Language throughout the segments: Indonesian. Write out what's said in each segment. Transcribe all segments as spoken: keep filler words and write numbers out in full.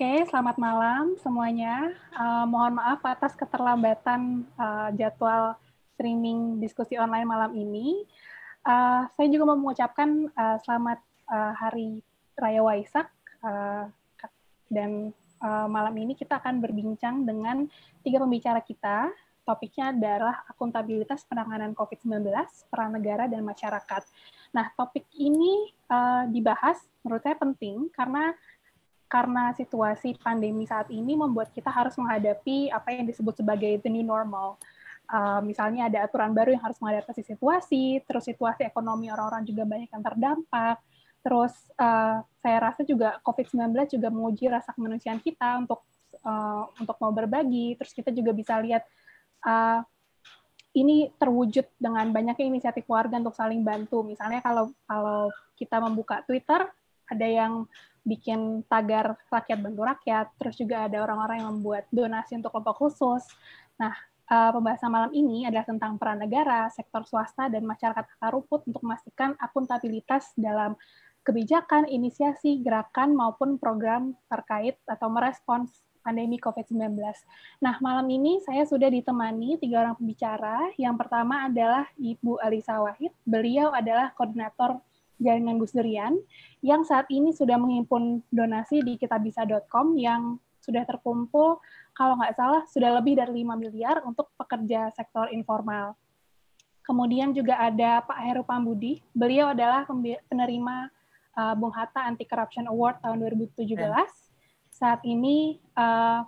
Oke, selamat malam semuanya. Uh, mohon maaf atas keterlambatan uh, jadwal streaming diskusi online malam ini. Uh, saya juga mau mengucapkan uh, selamat uh, Hari Raya Waisak. Uh, dan uh, malam ini kita akan berbincang dengan tiga pembicara kita. Topiknya adalah akuntabilitas penanganan covid sembilan belas, peran negara, dan masyarakat. Nah, topik ini uh, dibahas, menurut saya penting, karena karena situasi pandemi saat ini membuat kita harus menghadapi apa yang disebut sebagai the new normal. Uh, misalnya ada aturan baru yang harus menghadapi situasi, terus situasi ekonomi orang-orang juga banyak yang terdampak, terus uh, saya rasa juga covid sembilan belas juga menguji rasa kemanusiaan kita untuk uh, untuk mau berbagi, terus kita juga bisa lihat uh, ini terwujud dengan banyaknya inisiatif warga untuk saling bantu. Misalnya kalau kalau kita membuka Twitter, ada yang bikin tagar rakyat bantu rakyat, terus juga ada orang-orang yang membuat donasi untuk kelompok khusus. Nah, uh, pembahasan malam ini adalah tentang peran negara, sektor swasta, dan masyarakat akar rumput untuk memastikan akuntabilitas dalam kebijakan, inisiasi, gerakan, maupun program terkait atau merespons pandemi covid sembilan belas. Nah, malam ini saya sudah ditemani tiga orang pembicara. Yang pertama adalah Ibu Alisa Wahid. Beliau adalah koordinator Jaringan Gus Durian, yang saat ini sudah menghimpun donasi di kitabisa dot com yang sudah terkumpul, kalau nggak salah, sudah lebih dari lima miliar untuk pekerja sektor informal. Kemudian juga ada Pak Heru Pambudi, beliau adalah penerima uh, Bung Hatta Anti-Corruption Award tahun dua ribu tujuh belas. Saat ini uh,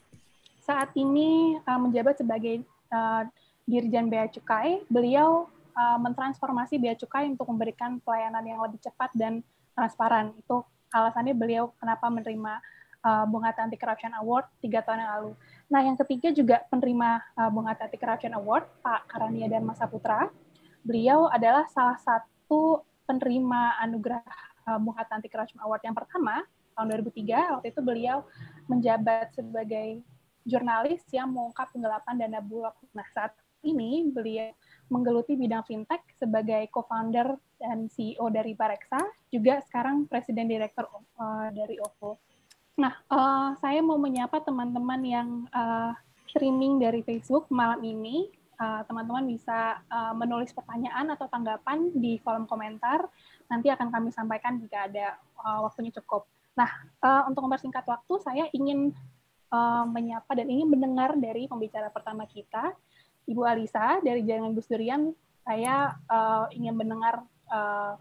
saat ini uh, menjabat sebagai uh, Dirjen Bea Cukai. Beliau uh, mentransformasi Bea Cukai untuk memberikan pelayanan yang lebih cepat dan transparan. Itu alasannya beliau kenapa menerima uh, Bung Hatta Anti-Corruption Award tiga tahun yang lalu. Nah, yang ketiga juga penerima uh, Bung Hatta Anti-Corruption Award, Pak Karania Dharma Saputra. Beliau adalah salah satu penerima anugerah uh, Bung Hatta Anti-Corruption Award yang pertama, tahun dua ribu tiga. Waktu itu beliau menjabat sebagai jurnalis yang mengungkap penggelapan dana bulog. Nah, saat ini beliau menggeluti bidang fintech sebagai co-founder dan C E O dari Parexa, juga sekarang presiden direktur uh, dari O V O. Nah, uh, saya mau menyapa teman-teman yang uh, streaming dari Facebook malam ini. Uh, teman-teman bisa uh, menulis pertanyaan atau tanggapan di kolom komentar. Nanti akan kami sampaikan jika ada uh, waktunya cukup. Nah, uh, untuk mempersingkat waktu, saya ingin uh, menyapa dan ingin mendengar dari pembicara pertama kita, Ibu Alisa dari Jaringan Gus Durian. Saya uh, ingin mendengar uh,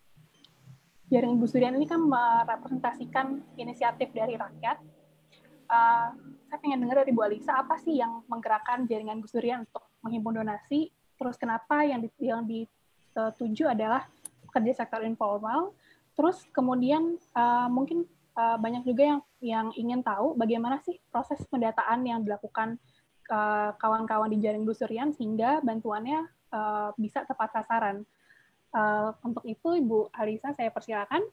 Jaringan Gus Durian ini kan merepresentasikan inisiatif dari rakyat. Uh, saya ingin dengar dari Bu Alisa, apa sih yang menggerakkan Jaringan Gus Durian untuk menghimpun donasi? Terus kenapa yang, di, yang dituju adalah pekerja sektor informal? Terus kemudian uh, mungkin uh, banyak juga yang yang ingin tahu bagaimana sih proses pendataan yang dilakukan uh, kawan-kawan di Jaringan Gus Durian sehingga bantuannya uh, bisa tepat sasaran. Uh, untuk itu, Ibu Alisa, saya persilakan.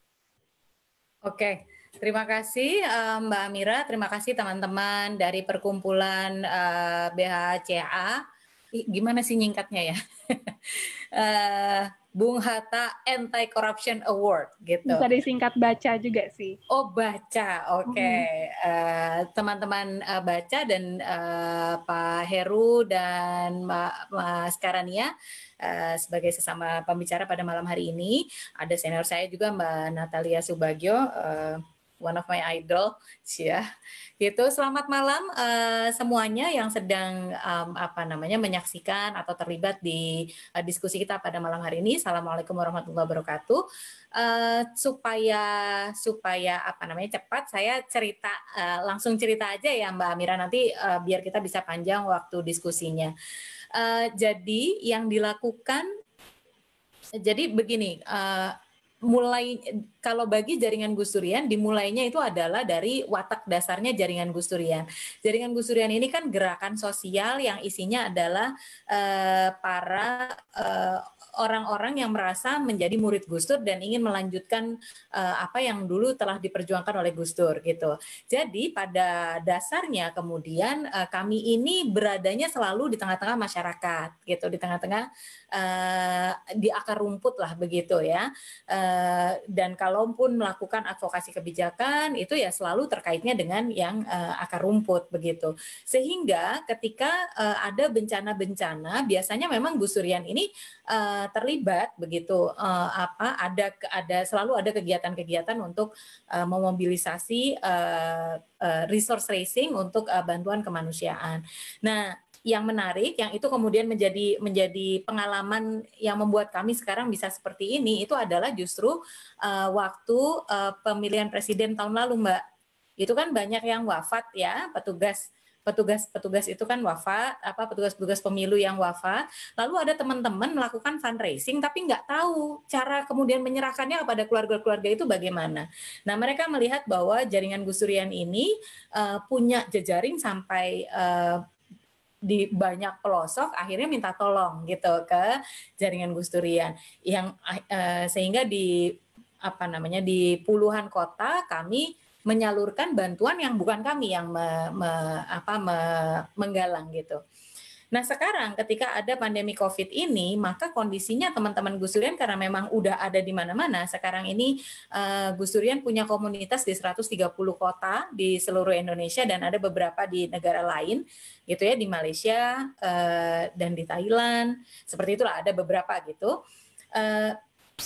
Oke, terima kasih uh, Mbak Amira, terima kasih teman-teman dari perkumpulan uh, B H C A. Gimana sih nyingkatnya ya? uh, Bung Hatta Anti-Corruption Award gitu. Bisa disingkat baca juga sih. Oh, baca, oke. Okay. Mm-hmm. Uh, teman-teman uh, baca dan uh, Pak Heru dan Mbak Mas Karania uh, sebagai sesama pembicara pada malam hari ini. Ada senior saya juga Mbak Natalia Subagio, uh, one of my idol, ya. Gitu. Selamat malam uh, semuanya yang sedang um, apa namanya menyaksikan atau terlibat di uh, diskusi kita pada malam hari ini. Assalamualaikum warahmatullahi wabarakatuh. Uh, supaya supaya apa namanya cepat, saya cerita uh, langsung cerita aja ya Mbak Amira, nanti uh, biar kita bisa panjang waktu diskusinya. Uh, jadi yang dilakukan, jadi begini. Uh, mulai kalau bagi Jaringan Gus Durian dimulainya itu adalah dari watak dasarnya Jaringan Gus Durian. Jaringan Gus Durian ini kan gerakan sosial yang isinya adalah uh, para uh, orang-orang yang merasa menjadi murid Gus Dur dan ingin melanjutkan uh, apa yang dulu telah diperjuangkan oleh Gus Dur gitu. Jadi pada dasarnya kemudian uh, kami ini beradanya selalu di tengah-tengah masyarakat gitu, di tengah-tengah uh, di akar rumput lah begitu ya. Uh, dan kalaupun melakukan advokasi kebijakan itu ya selalu terkaitnya dengan yang uh, akar rumput begitu. Sehingga ketika uh, ada bencana-bencana biasanya memang Gus Durian ini uh, terlibat begitu uh, apa ada ada selalu ada kegiatan-kegiatan untuk uh, memobilisasi uh, uh, resource raising untuk uh, bantuan kemanusiaan. Nah, yang menarik yang itu kemudian menjadi menjadi pengalaman yang membuat kami sekarang bisa seperti ini itu adalah justru uh, waktu uh, pemilihan presiden tahun lalu, Mbak. Itu kan banyak yang wafat ya, petugas petugas-petugas itu kan wafat, apa petugas-petugas pemilu yang wafat, lalu ada teman-teman melakukan fundraising tapi nggak tahu cara kemudian menyerahkannya kepada keluarga-keluarga itu bagaimana. Nah, mereka melihat bahwa jaringan Gus Durian ini uh, punya jejaring sampai uh, di banyak pelosok, akhirnya minta tolong gitu ke jaringan Gus Durian yang uh, sehingga di apa namanya di puluhan kota kami menyalurkan bantuan yang bukan kami yang me, me, apa, me, menggalang gitu. Nah sekarang ketika ada pandemi COVID ini, maka kondisinya teman-teman Gus Durian karena memang udah ada di mana-mana. Sekarang ini uh, Gus Durian punya komunitas di seratus tiga puluh kota di seluruh Indonesia dan ada beberapa di negara lain, gitu ya, di Malaysia uh, dan di Thailand. Seperti itulah ada beberapa gitu. Uh,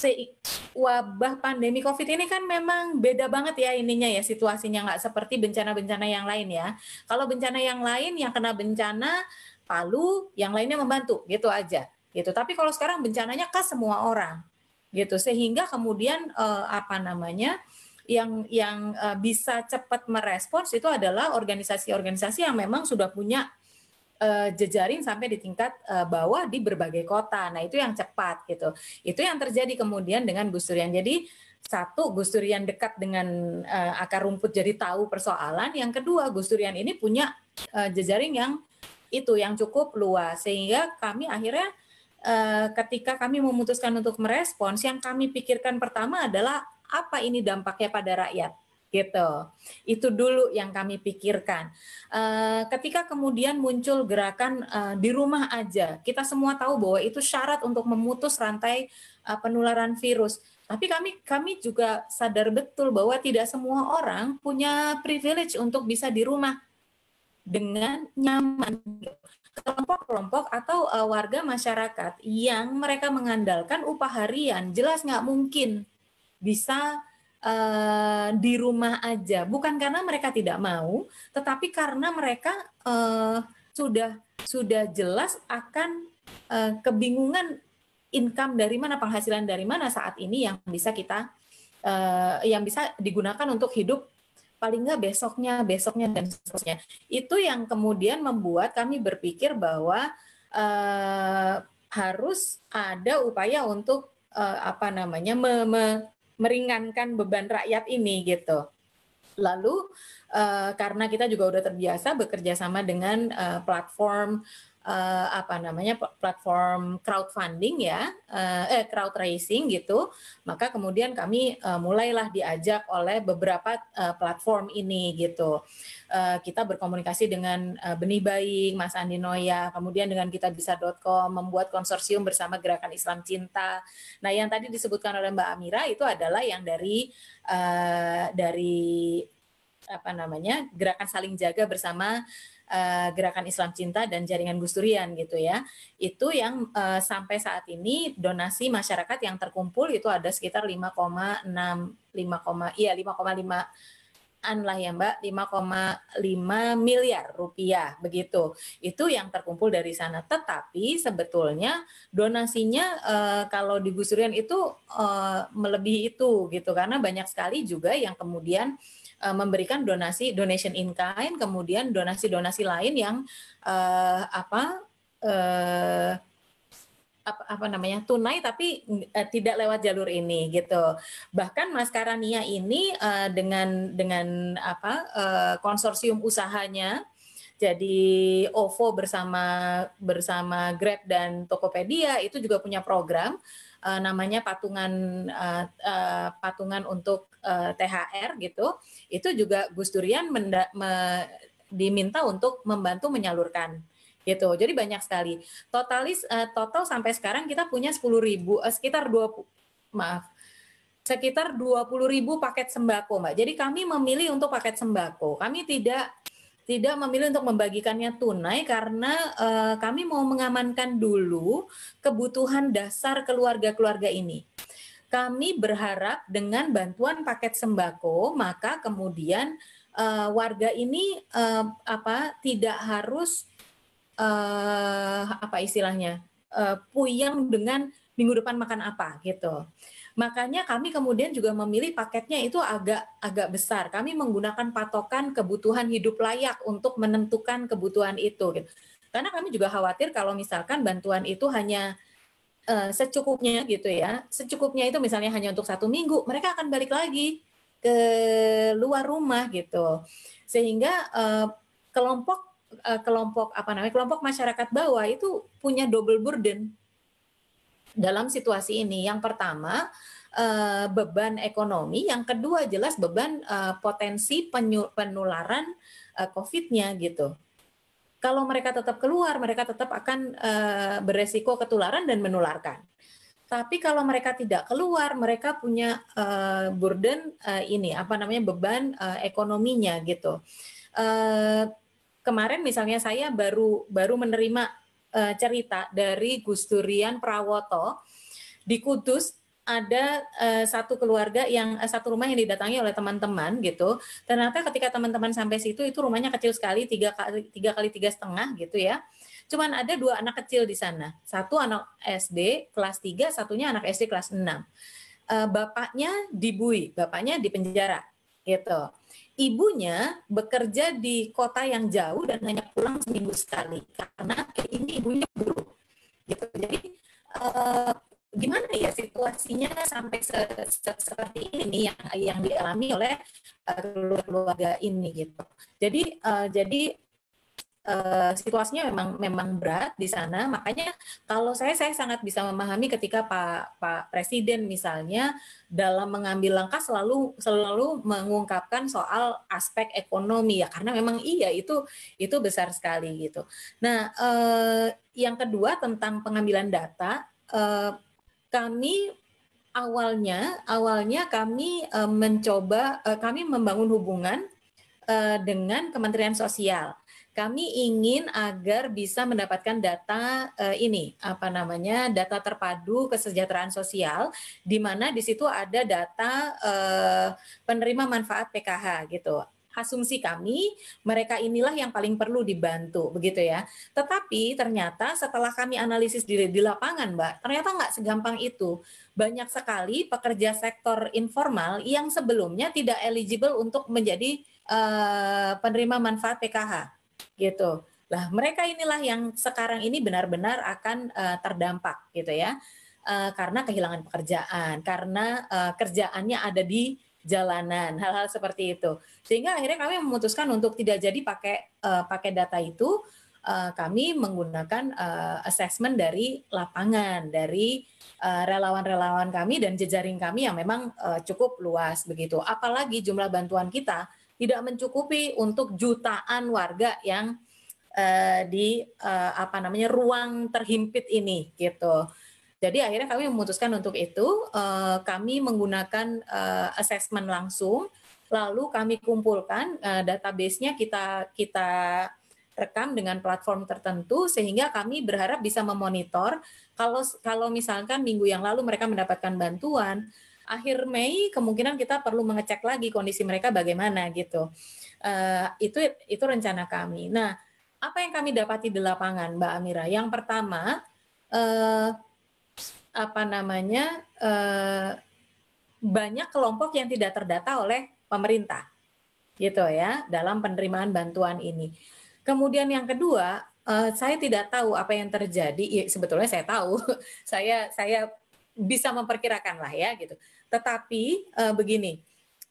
wabah pandemi COVID ini kan memang beda banget ya ininya ya situasinya, nggak seperti bencana-bencana yang lain ya. Kalau bencana yang lain yang kena bencana Palu, yang lainnya membantu gitu aja gitu. Tapi kalau sekarang bencananya ke semua orang gitu, sehingga kemudian eh, apa namanya yang yang eh, bisa cepat merespons itu adalah organisasi-organisasi yang memang sudah punya Uh, jejaring sampai di tingkat uh, bawah di berbagai kota. Nah, itu yang cepat gitu. Itu yang terjadi kemudian dengan Gus Durian. Jadi satu, Gus Durian dekat dengan uh, akar rumput jadi tahu persoalan. Yang kedua, Gus Durian ini punya uh, jejaring yang itu yang cukup luas sehingga kami akhirnya uh, ketika kami memutuskan untuk merespons, yang kami pikirkan pertama adalah apa ini dampaknya pada rakyat. Gitu, itu dulu yang kami pikirkan. Uh, ketika kemudian muncul gerakan uh, di rumah aja, kita semua tahu bahwa itu syarat untuk memutus rantai uh, penularan virus. Tapi kami kami juga sadar betul bahwa tidak semua orang punya privilege untuk bisa di rumah dengan nyaman. Kelompok-kelompok atau uh, warga masyarakat yang mereka mengandalkan upah harian, jelas nggak mungkin bisa Uh, di rumah aja, bukan karena mereka tidak mau, tetapi karena mereka uh, sudah sudah jelas akan uh, kebingungan income dari mana, penghasilan dari mana saat ini yang bisa kita uh, yang bisa digunakan untuk hidup paling nggak besoknya, besoknya dan seterusnya. Itu yang kemudian membuat kami berpikir bahwa uh, harus ada upaya untuk uh, apa namanya me, me, meringankan beban rakyat ini gitu. Lalu uh, karena kita juga udah terbiasa bekerja sama dengan uh, platform uh, apa namanya platform crowdfunding ya, uh, eh crowd raising gitu, maka kemudian kami uh, mulailah diajak oleh beberapa uh, platform ini gitu. Uh, kita berkomunikasi dengan uh, Benih Baik, Mas Andi Noya, kemudian dengan kitabisa dot com membuat konsorsium bersama Gerakan Islam Cinta. Nah, yang tadi disebutkan oleh Mbak Amira itu adalah yang dari uh, dari apa namanya Gerakan Saling Jaga bersama uh, Gerakan Islam Cinta dan Jaringan Gus Durian gitu ya. Itu yang uh, sampai saat ini donasi masyarakat yang terkumpul itu ada sekitar lima koma enam lima, iya lima koma lima an lah ya Mbak, lima koma lima miliar rupiah begitu. Itu yang terkumpul dari sana. Tetapi sebetulnya donasinya uh, kalau di Gus Durian itu uh, melebihi itu gitu, karena banyak sekali juga yang kemudian uh, memberikan donasi donation in kind, kemudian donasi-donasi lain yang uh, apa uh, apa, apa namanya tunai tapi uh, tidak lewat jalur ini gitu. Bahkan Mas Karania ini uh, dengan dengan apa uh, konsorsium usahanya Jadi O V O bersama bersama Grab dan Tokopedia itu juga punya program uh, namanya patungan uh, uh, patungan untuk uh, T H R gitu. Itu juga Gus Durian menda, me, diminta untuk membantu menyalurkan gitu. Jadi banyak sekali. Totalis uh, total sampai sekarang kita punya sepuluh ribu uh, sekitar dua puluh maaf sekitar dua puluh ribu paket sembako, Mbak. Jadi kami memilih untuk paket sembako. Kami tidak tidak memilih untuk membagikannya tunai karena uh, kami mau mengamankan dulu kebutuhan dasar keluarga-keluarga ini. Kami berharap dengan bantuan paket sembako, maka kemudian uh, warga ini uh, apa tidak harus uh, apa istilahnya uh, puyeng dengan minggu depan makan apa gitu. Makanya kami kemudian juga memilih paketnya itu agak agak besar. Kami menggunakan patokan kebutuhan hidup layak untuk menentukan kebutuhan itu. Gitu. Karena kami juga khawatir kalau misalkan bantuan itu hanya uh, secukupnya gitu ya. Secukupnya itu misalnya hanya untuk satu minggu, mereka akan balik lagi ke luar rumah gitu. Sehingga uh, kelompok uh, kelompok apa namanya kelompok masyarakat bawah itu punya double burden dalam situasi ini. Yang pertama uh, beban ekonomi, yang kedua jelas beban uh, potensi penularan uh, COVID-nya gitu. Kalau mereka tetap keluar, mereka tetap akan uh, beresiko ketularan dan menularkan. Tapi kalau mereka tidak keluar, mereka punya uh, burden uh, ini apa namanya beban uh, ekonominya gitu. Uh, kemarin misalnya saya baru baru menerima uh, cerita dari Gus Durian Prawoto. Di Kudus ada uh, satu keluarga yang uh, satu rumah yang didatangi oleh teman-teman gitu. Ternyata ketika teman-teman sampai situ itu rumahnya kecil sekali, tiga kali tiga kali tiga setengah gitu ya. Cuman ada dua anak kecil di sana. Satu anak S D kelas tiga, satunya anak S D kelas enam. Uh, bapaknya dibui, bapaknya di penjara gitu. Ibunya bekerja di kota yang jauh dan hanya pulang seminggu sekali karena ini ibunya guru gitu. Jadi uh, gimana ya situasinya sampai se -se seperti ini yang yang dialami oleh uh, keluarga ini gitu. Jadi uh, jadi uh, situasinya memang memang berat di sana. Makanya kalau saya saya sangat bisa memahami ketika Pak Pak Presiden misalnya dalam mengambil langkah selalu selalu mengungkapkan soal aspek ekonomi ya karena memang iya itu itu besar sekali gitu. Nah, uh, yang kedua tentang pengambilan data. Uh, Kami awalnya awalnya kami uh, mencoba uh, kami membangun hubungan uh, dengan Kementerian Sosial. Kami ingin agar bisa mendapatkan data uh, ini apa namanya data terpadu kesejahteraan sosial di mana di situ ada data uh, penerima manfaat P K H gitu. Asumsi kami, mereka inilah yang paling perlu dibantu, begitu ya. Tetapi ternyata setelah kami analisis di, di lapangan, Mbak, ternyata nggak segampang itu. Banyak sekali pekerja sektor informal yang sebelumnya tidak eligible untuk menjadi uh, penerima manfaat P K H, gitu. Lah, mereka inilah yang sekarang ini benar-benar akan uh, terdampak, gitu ya. Uh, karena kehilangan pekerjaan, karena uh, kerjaannya ada di jalanan, hal-hal seperti itu. Sehingga akhirnya kami memutuskan untuk tidak jadi pakai uh, pakai data itu, uh, kami menggunakan uh, assessment dari lapangan, dari uh, relawan-relawan kami dan jejaring kami yang memang uh, cukup luas begitu. Apalagi jumlah bantuan kita tidak mencukupi untuk jutaan warga yang uh, di uh, apa namanya ruang terhimpit ini gitu. Jadi akhirnya kami memutuskan untuk itu, uh, kami menggunakan uh, assessment langsung, lalu kami kumpulkan uh, database-nya kita kita rekam dengan platform tertentu sehingga kami berharap bisa memonitor kalau kalau misalkan minggu yang lalu mereka mendapatkan bantuan, akhir Mei kemungkinan kita perlu mengecek lagi kondisi mereka bagaimana gitu. Uh, itu itu rencana kami. Nah, apa yang kami dapati di lapangan, Mbak Amira? Yang pertama, uh, apa namanya eh, banyak kelompok yang tidak terdata oleh pemerintah gitu ya dalam penerimaan bantuan ini. Kemudian yang kedua, eh, saya tidak tahu apa yang terjadi. Ya, sebetulnya saya tahu, saya saya bisa memperkirakan lah ya gitu. Tetapi eh, begini,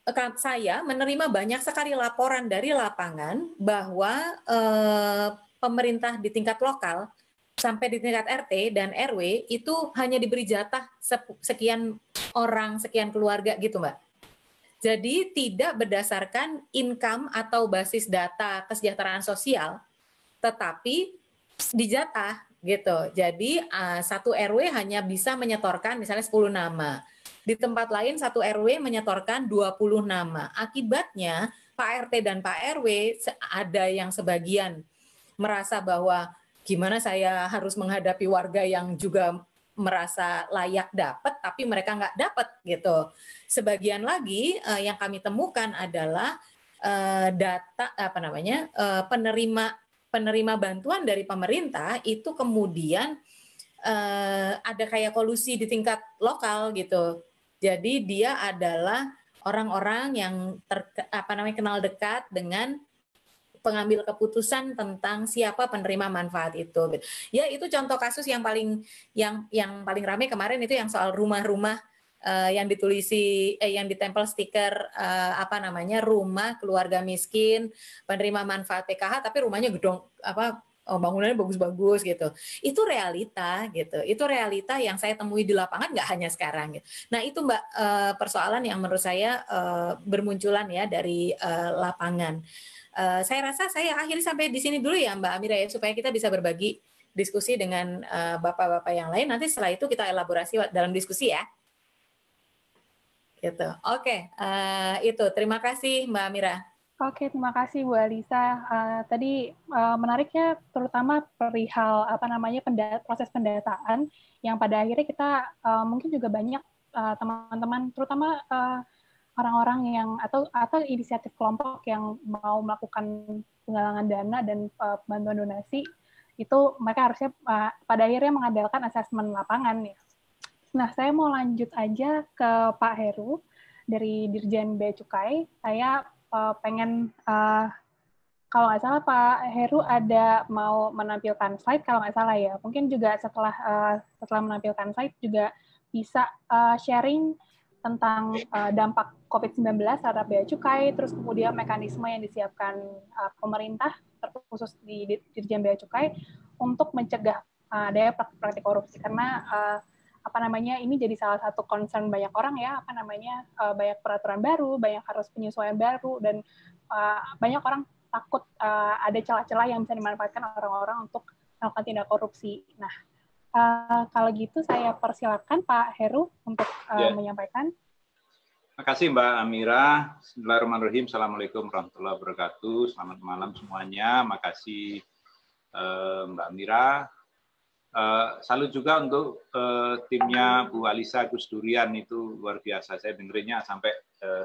saya menerima banyak sekali laporan dari lapangan bahwa eh, pemerintah di tingkat lokal sampai di tingkat R T dan R W itu hanya diberi jatah sekian orang, sekian keluarga gitu, Mbak. Jadi tidak berdasarkan income atau basis data kesejahteraan sosial, tetapi dijatah gitu. Jadi uh, satu R W hanya bisa menyetorkan misalnya sepuluh nama. Di tempat lain satu R W menyetorkan dua puluh nama. Akibatnya Pak R T dan Pak R W ada yang sebagian merasa bahwa gimana saya harus menghadapi warga yang juga merasa layak dapat tapi mereka nggak dapat gitu. Sebagian lagi uh, yang kami temukan adalah uh, data apa namanya uh, penerima penerima bantuan dari pemerintah itu kemudian uh, ada kayak kolusi di tingkat lokal gitu. Jadi dia adalah orang-orang yang ter, apa namanya kenal dekat dengan pengambil keputusan tentang siapa penerima manfaat itu. Ya itu contoh kasus yang paling yang yang paling ramai kemarin itu yang soal rumah-rumah uh, yang ditulisi eh, yang ditempel stiker uh, apa namanya rumah keluarga miskin penerima manfaat P K H tapi rumahnya gedong apa oh, bangunannya bagus-bagus gitu. Itu realita gitu. Itu realita yang saya temui di lapangan nggak hanya sekarang gitu. Nah, itu Mbak uh, persoalan yang menurut saya uh, bermunculan ya dari uh, lapangan. Uh, saya rasa saya akhiri sampai di sini dulu ya Mbak Amira ya supaya kita bisa berbagi diskusi dengan bapak-bapak uh, yang lain. Nanti setelah itu kita elaborasi dalam diskusi ya. Gitu. Oke, okay. uh, itu terima kasih Mbak Amira. Oke, terima kasih Bu Alisa. Uh, tadi uh, menariknya terutama perihal apa namanya pendat proses pendataan yang pada akhirnya kita uh, mungkin juga banyak teman-teman, uh, terutama uh, orang-orang yang atau atau inisiatif kelompok yang mau melakukan penggalangan dana dan uh, bantuan donasi itu mereka harusnya uh, pada akhirnya mengandalkan asesmen lapangan ya. Nah, saya mau lanjut aja ke Pak Heru dari Dirjen Bea Cukai. Saya uh, pengen uh, kalau nggak salah Pak Heru ada mau menampilkan slide kalau nggak salah ya. Mungkin juga setelah uh, setelah menampilkan slide juga bisa uh, sharing tentang uh, dampak COVID sembilan belas terhadap bea cukai, terus kemudian mekanisme yang disiapkan uh, pemerintah, terkhusus di Dirjen Bea Cukai, untuk mencegah uh, adanya praktik korupsi. Karena uh, apa namanya ini jadi salah satu concern banyak orang ya, apa namanya uh, banyak peraturan baru, banyak harus penyesuaian baru, dan uh, banyak orang takut uh, ada celah-celah yang bisa dimanfaatkan orang-orang untuk melakukan tindak korupsi. Nah, Uh, kalau gitu saya persilakan Pak Heru untuk uh, yeah. menyampaikan. Terima kasih Mbak Amira. Bismillahirrahmanirrahim. Assalamualaikum warahmatullahi wabarakatuh. Selamat malam semuanya. Makasih uh, Mbak Amira. Uh, salut juga untuk uh, timnya Bu Alisa Gusdurian, itu luar biasa. Saya dengerinnya sampai uh,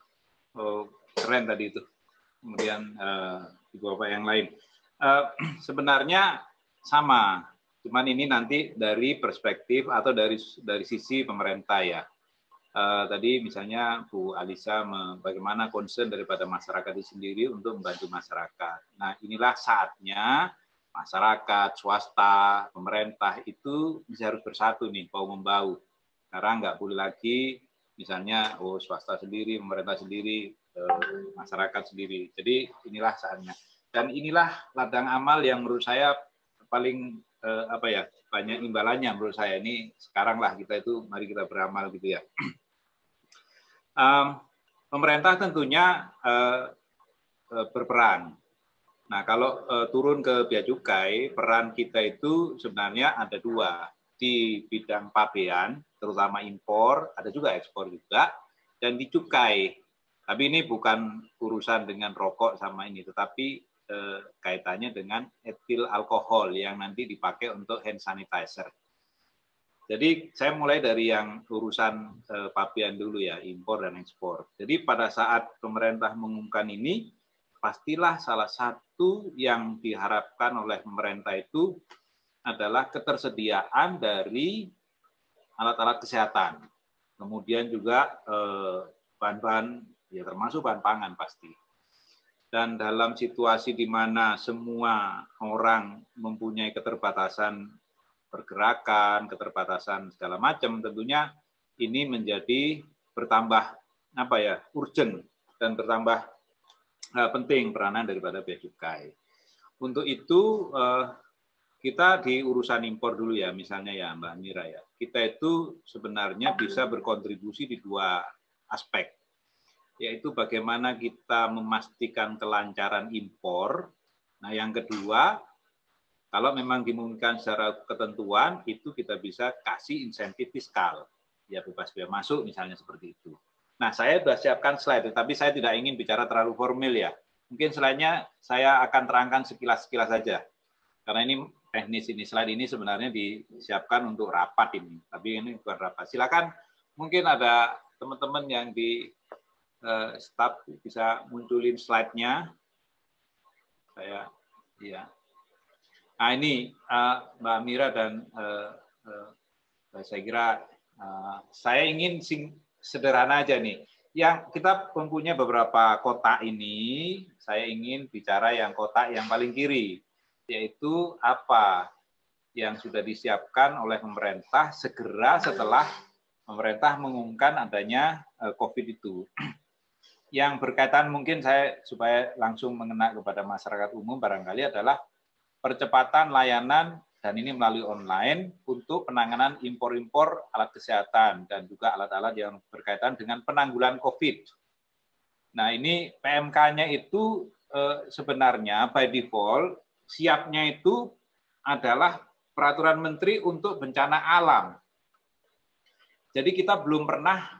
oh, keren tadi itu. Kemudian uh, Ibu Bapak yang lain. Uh, sebenarnya sama. Cuman ini nanti dari perspektif atau dari dari sisi pemerintah ya. Uh, tadi misalnya Bu Alisa bagaimana concern daripada masyarakat itu sendiri untuk membantu masyarakat. Nah inilah saatnya masyarakat, swasta, pemerintah itu bisa harus bersatu nih, bau membau. Karena nggak boleh lagi misalnya oh swasta sendiri, pemerintah sendiri, uh, masyarakat sendiri. Jadi inilah saatnya. Dan inilah ladang amal yang menurut saya paling Eh, apa ya banyak imbalannya menurut saya. Ini sekarang lah kita itu mari kita beramal gitu ya. um, pemerintah tentunya uh, uh, berperan. Nah kalau uh, turun ke bea cukai, peran kita itu sebenarnya ada dua, di bidang pabean terutama impor, ada juga ekspor juga, dan di cukai. Tapi ini bukan urusan dengan rokok sama ini, tetapi Eh, kaitannya dengan etil alkohol yang nanti dipakai untuk hand sanitizer. Jadi saya mulai dari yang urusan eh, pabean dulu ya, impor dan ekspor. Jadi pada saat pemerintah mengumumkan ini, pastilah salah satu yang diharapkan oleh pemerintah itu adalah ketersediaan dari alat-alat kesehatan. Kemudian juga eh, bahan-bahan, ya termasuk bahan pangan pasti. Dan dalam situasi di mana semua orang mempunyai keterbatasan pergerakan, keterbatasan segala macam, tentunya ini menjadi bertambah apa ya urgent dan bertambah uh, penting peranan daripada bea cukai. Untuk itu uh, kita di urusan impor dulu ya, misalnya ya Mbak Mira ya. Kita itu sebenarnya bisa berkontribusi di dua aspek, yaitu bagaimana kita memastikan kelancaran impor. Nah, yang kedua, kalau memang dimungkinkan secara ketentuan, itu kita bisa kasih insentif fiskal, ya bebas bea masuk misalnya seperti itu. Nah, saya sudah siapkan slide, tapi saya tidak ingin bicara terlalu formal ya. Mungkin slide-nya saya akan terangkan sekilas-sekilas saja, karena ini teknis ini, slide ini sebenarnya disiapkan untuk rapat ini, tapi ini bukan rapat. Silakan, mungkin ada teman-teman yang di uh, staff bisa munculin slide-nya. Saya, ya. Nah ini uh, Mbak Mira dan uh, uh, saya kira uh, saya ingin sing sederhana aja nih. Yang kita mempunyai beberapa kotak ini, saya ingin bicara yang kotak yang paling kiri, yaitu apa yang sudah disiapkan oleh pemerintah segera setelah pemerintah mengumumkan adanya COVID itu. Yang berkaitan mungkin saya supaya langsung mengena kepada masyarakat umum barangkali adalah percepatan layanan dan ini melalui online untuk penanganan impor-impor alat kesehatan dan juga alat-alat yang berkaitan dengan penanggulangan COVID. Nah ini P M K-nya itu eh, sebenarnya by default siapnya itu adalah peraturan menteri untuk bencana alam. Jadi kita belum pernah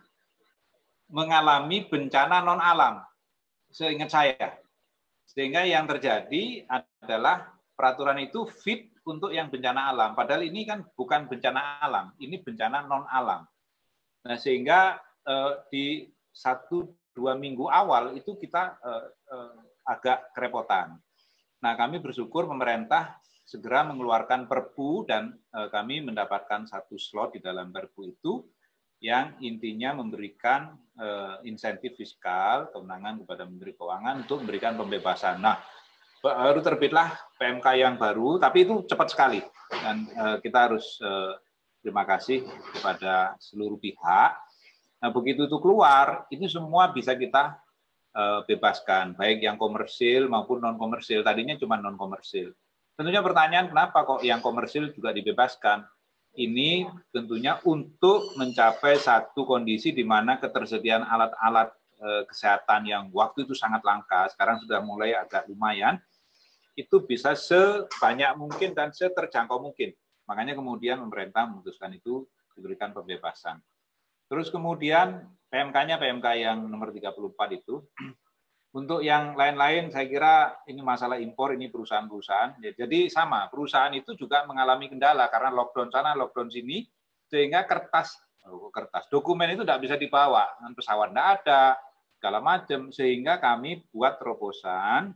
mengalami bencana non alam, seingat saya. Sehingga yang terjadi adalah peraturan itu fit untuk yang bencana alam. Padahal ini kan bukan bencana alam, ini bencana non alam. Nah sehingga eh, di satu dua minggu awal itu kita eh, eh, agak kerepotan. Nah kami bersyukur pemerintah segera mengeluarkan Perpu dan eh, kami mendapatkan satu slot di dalam Perpu itu yang intinya memberikan eh, insentif fiskal, kewenangan kepada Menteri Keuangan untuk memberikan pembebasan. Nah baru terbitlah P M K yang baru, tapi itu cepat sekali dan eh, kita harus eh, terima kasih kepada seluruh pihak. Nah begitu itu keluar, itu semua bisa kita eh, bebaskan, baik yang komersil maupun non komersil. Tadinya cuma non komersil. Tentunya pertanyaan kenapa kok yang komersil juga dibebaskan? Ini tentunya untuk mencapai satu kondisi di mana ketersediaan alat-alat eh, kesehatan yang waktu itu sangat langka, sekarang sudah mulai agak lumayan, itu bisa sebanyak mungkin dan seterjangkau mungkin. Makanya kemudian pemerintah memutuskan itu diberikan pembebasan. Terus kemudian P M K-nya P M K yang nomor tiga puluh empat itu, untuk yang lain-lain saya kira ini masalah impor, ini perusahaan-perusahaan. Jadi sama, perusahaan itu juga mengalami kendala karena lockdown sana, lockdown sini, sehingga kertas, oh, kertas dokumen itu tidak bisa dibawa, pesawat tidak ada, segala macam, sehingga kami buat terobosan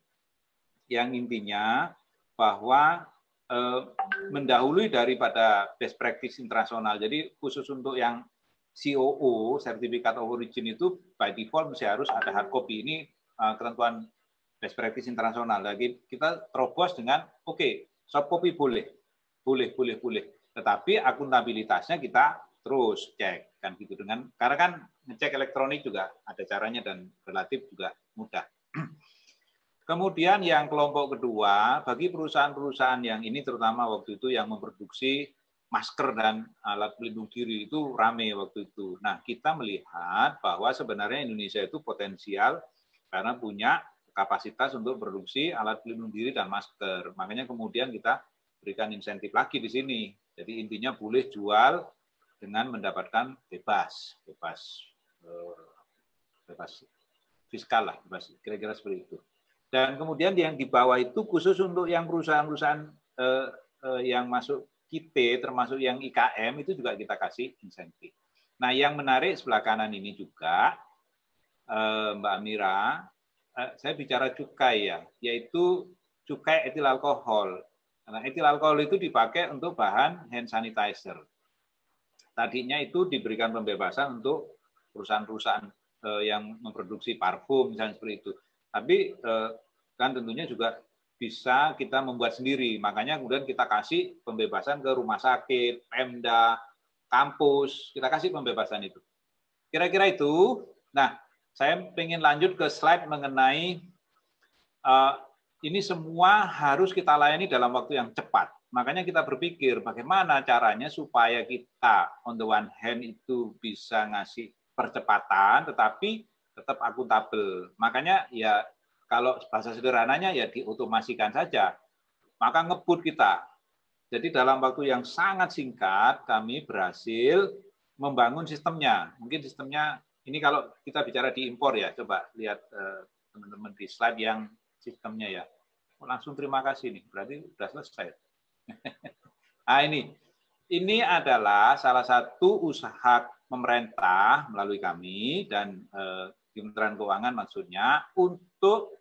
yang intinya bahwa eh, mendahului daripada best practice internasional. Jadi khusus untuk yang C O O, Certificate of Origin itu by default mesti harus ada hard copy. Ini uh, ketentuan best practice internasional. Lagi kita terobos dengan oke, okay, soft copy boleh, boleh, boleh, boleh. Tetapi akuntabilitasnya kita terus cek kan gitu dengan karena kan ngecek elektronik juga ada caranya dan relatif juga mudah. Kemudian yang kelompok kedua bagi perusahaan-perusahaan yang ini terutama waktu itu yang memproduksi masker dan alat pelindung diri itu rame waktu itu. Nah, kita melihat bahwa sebenarnya Indonesia itu potensial karena punya kapasitas untuk produksi alat pelindung diri dan masker. Makanya kemudian kita berikan insentif lagi di sini. Jadi intinya boleh jual dengan mendapatkan bebas, bebas, bebas fiskal lah, bebas kira-kira seperti itu. Dan kemudian yang di bawah itu khusus untuk yang perusahaan-perusahaan eh, eh, yang masuk kita termasuk yang I K M itu juga kita kasih insentif. Nah yang menarik sebelah kanan ini juga eh, Mbak Mira, eh, saya bicara cukai ya, yaitu cukai etil alkohol. Nah etil alkohol itu dipakai untuk bahan hand sanitizer. Tadinya itu diberikan pembebasan untuk perusahaan-perusahaan eh, yang memproduksi parfum misalnya seperti itu. Tapi eh, kan tentunya juga bisa kita membuat sendiri. Makanya kemudian kita kasih pembebasan ke rumah sakit, Pemda, kampus, kita kasih pembebasan itu. Kira-kira itu Nah, saya ingin lanjut ke slide mengenai uh, ini semua harus kita layani dalam waktu yang cepat. Makanya kita berpikir bagaimana caranya supaya kita on the one hand itu bisa ngasih percepatan, tetapi tetap akuntabel. Makanya ya kalau bahasa sederhananya ya diotomasikan saja. Maka ngebut kita. Jadi dalam waktu yang sangat singkat kami berhasil membangun sistemnya. Mungkin sistemnya ini kalau kita bicara di impor ya, coba lihat teman-teman di slide yang sistemnya ya. Oh, langsung terima kasih nih, berarti sudah selesai. Nah ini, ini adalah salah satu usaha pemerintah melalui kami dan eh, Kementerian Keuangan maksudnya untuk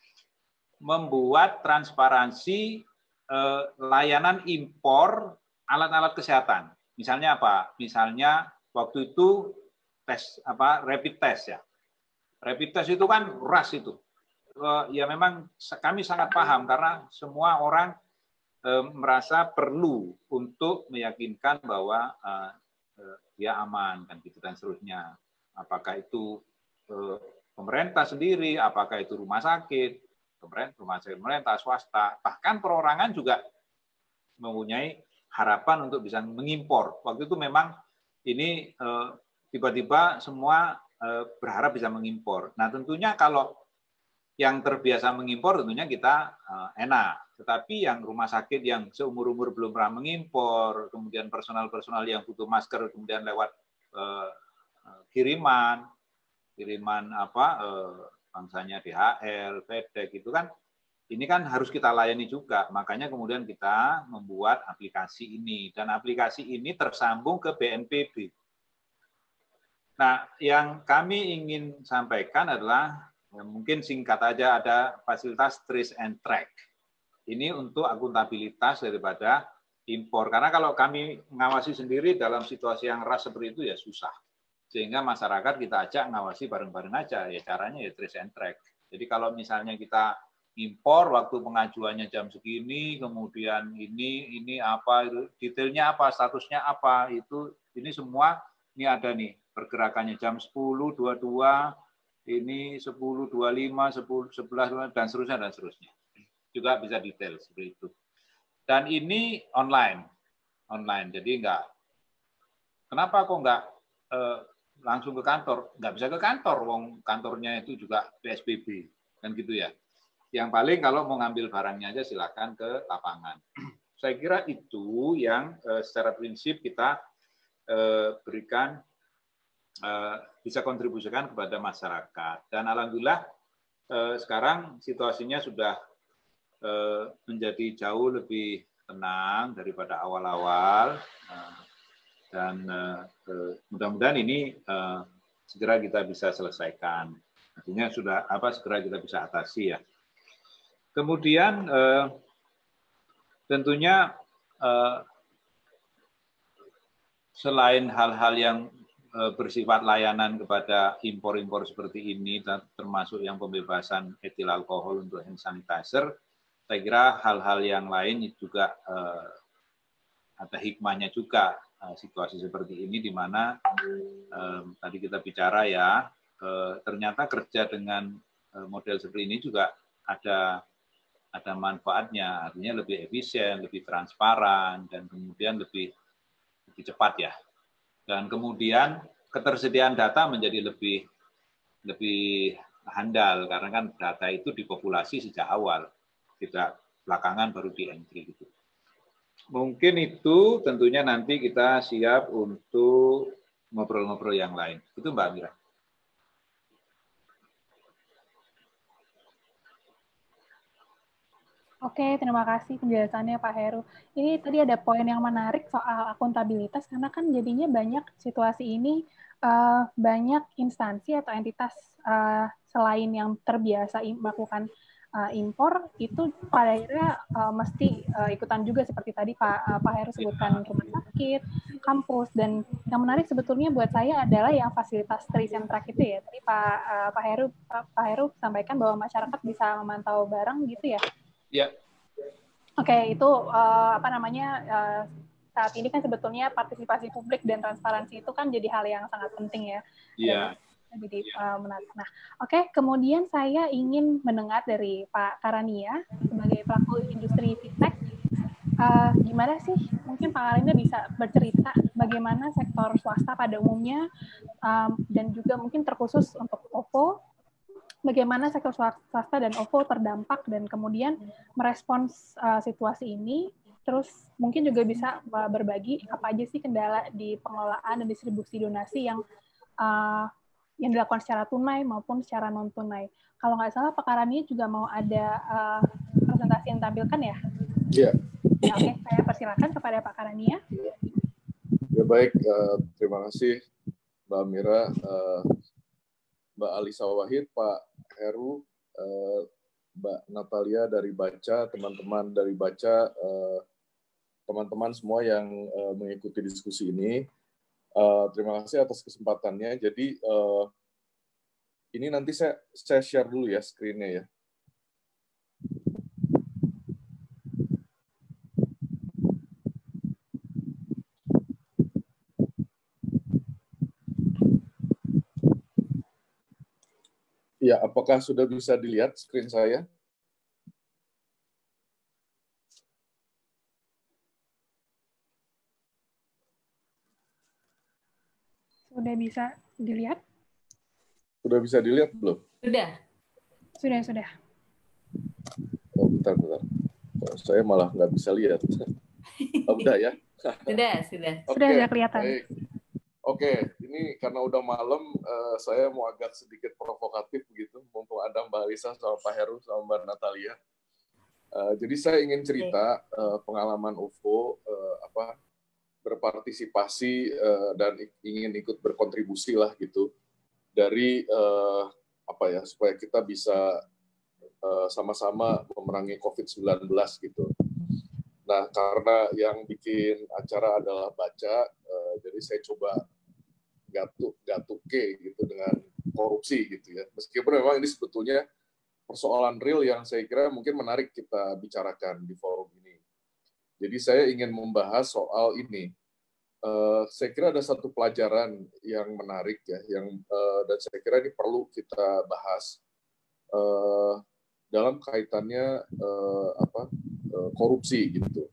membuat transparansi eh, layanan impor alat-alat kesehatan. Misalnya apa? Misalnya waktu itu tes apa rapid test ya. Rapid test itu kan ras itu. Ya memang kami sangat paham karena semua orang eh, merasa perlu untuk meyakinkan bahwa eh, dia aman kan gitu dan seterusnya. Apakah itu eh, pemerintah sendiri, apakah itu rumah sakit, pemerintah, rumah sakit pemerintah, swasta, bahkan perorangan juga mempunyai harapan untuk bisa mengimpor. Waktu itu memang ini eh, tiba-tiba semua eh, berharap bisa mengimpor. Nah tentunya kalau yang terbiasa mengimpor tentunya kita uh, enak. Tetapi yang rumah sakit yang seumur-umur belum pernah mengimpor, kemudian personal-personal yang butuh masker, kemudian lewat uh, kiriman, kiriman apa, uh, bangsanya D H L, FedEx gitu kan, ini kan harus kita layani juga. Makanya kemudian kita membuat aplikasi ini. Dan aplikasi ini tersambung ke B N P B. Nah, yang kami ingin sampaikan adalah ya, mungkin singkat aja ada fasilitas trace and track. Ini untuk akuntabilitas daripada impor. Karena kalau kami mengawasi sendiri dalam situasi yang ras seperti itu ya susah. Sehingga masyarakat kita ajak ngawasi bareng-bareng aja. Ya caranya ya trace and track. Jadi kalau misalnya kita impor waktu pengajuannya jam segini, kemudian ini ini apa, detailnya apa, statusnya apa, itu ini semua ini ada nih pergerakannya jam sepuluh dua puluh dua, ini sepuluh dua puluh lima, sepuluh sebelas dan seterusnya dan seterusnya. Juga bisa detail seperti itu. Dan ini online. Online. Jadi enggak kenapa kok enggak eh, langsung ke kantor? Enggak bisa ke kantor, wong kantornya itu juga P S B B kan gitu ya. Yang paling kalau mau ngambil barangnya aja silakan ke lapangan. Saya kira itu yang eh, secara prinsip kita eh, berikan bisa kontribusikan kepada masyarakat. Dan alhamdulillah sekarang situasinya sudah menjadi jauh lebih tenang daripada awal-awal. Dan mudah-mudahan ini segera kita bisa selesaikan. Artinya sudah apa segera kita bisa atasi ya. Kemudian tentunya selain hal-hal yang bersifat layanan kepada impor-impor seperti ini, termasuk yang pembebasan etil alkohol untuk hand sanitizer, saya kira hal-hal yang lain juga eh, ada hikmahnya juga eh, situasi seperti ini, di mana eh, tadi kita bicara ya, eh, ternyata kerja dengan eh, model seperti ini juga ada ada manfaatnya, artinya lebih efisien, lebih transparan, dan kemudian lebih lebih cepat ya. Dan kemudian ketersediaan data menjadi lebih lebih handal karena kan data itu dipopulasi sejak awal, tidak belakangan baru di entry gitu. Mungkin itu tentunya nanti kita siap untuk ngobrol-ngobrol yang lain. Itu Mbak Mira. Oke, terima kasih penjelasannya Pak Heru. Ini tadi ada poin yang menarik soal akuntabilitas, karena kan jadinya banyak situasi ini, uh, banyak instansi atau entitas uh, selain yang terbiasa melakukan uh, impor, itu pada akhirnya uh, mesti uh, ikutan juga seperti tadi Pak, uh, Pak Heru sebutkan rumah sakit, kampus, dan yang menarik sebetulnya buat saya adalah yang fasilitas trace and track itu ya. Tadi Pak, uh, Pak Heru, Pak, Pak Heru sampaikan bahwa masyarakat bisa memantau barang gitu ya. Ya. Oke, okay, itu uh, apa namanya uh, saat ini kan sebetulnya partisipasi publik dan transparansi itu kan jadi hal yang sangat penting ya. Iya. Dan jadi uh, menarik. Nah, oke, okay, kemudian saya ingin mendengar dari Pak Karania sebagai pelaku industri fintech, uh, gimana sih mungkin Pak Karania bisa bercerita bagaimana sektor swasta pada umumnya um, dan juga mungkin terkhusus untuk O V O, bagaimana sektor swasta dan O V O terdampak dan kemudian merespons uh, situasi ini. Terus mungkin juga bisa berbagi apa aja sih kendala di pengelolaan dan distribusi donasi yang uh, yang dilakukan secara tunai maupun secara non tunai. Kalau nggak salah Pak Karania juga mau ada uh, presentasi yang tampilkan ya? Iya. Ya, oke, okay. Saya persilakan kepada Pak Karania. Ya baik, uh, terima kasih Mbak Mira, uh, Mbak Alisa Wahid, Pak Heru, uh, Mbak Natalia dari Baca, teman-teman dari Baca, uh, teman-teman semua yang uh, mengikuti diskusi ini, uh, terima kasih atas kesempatannya. Jadi uh, ini nanti saya saya share dulu ya screen-nya ya. Ya, apakah sudah bisa dilihat screen saya? Sudah bisa dilihat? Sudah bisa dilihat belum? Sudah. Sudah, sudah. Oh, bentar, bentar. Oh, saya malah nggak bisa lihat. Oh, udah ya? Sudah, sudah. Okay, sudah, sudah kelihatan. Baik. Oke, ini karena udah malam, uh, saya mau agak sedikit provokatif begitu, mumpung ada Mbak Alisa sama Pak Heru sama Mbak Natalia. Uh, jadi saya ingin cerita uh, pengalaman O V O, uh, apa berpartisipasi uh, dan ingin ikut berkontribusi lah gitu dari uh, apa ya supaya kita bisa uh, sama-sama memerangi covid sembilan belas gitu. Nah, karena yang bikin acara adalah Baca, uh, jadi saya coba gatuk gatuke gitu dengan korupsi gitu ya. Meskipun memang ini sebetulnya persoalan real yang saya kira mungkin menarik kita bicarakan di forum ini. Jadi saya ingin membahas soal ini. Uh, saya kira ada satu pelajaran yang menarik ya, yang uh, dan saya kira ini perlu kita bahas uh, dalam kaitannya uh, apa uh, korupsi gitu.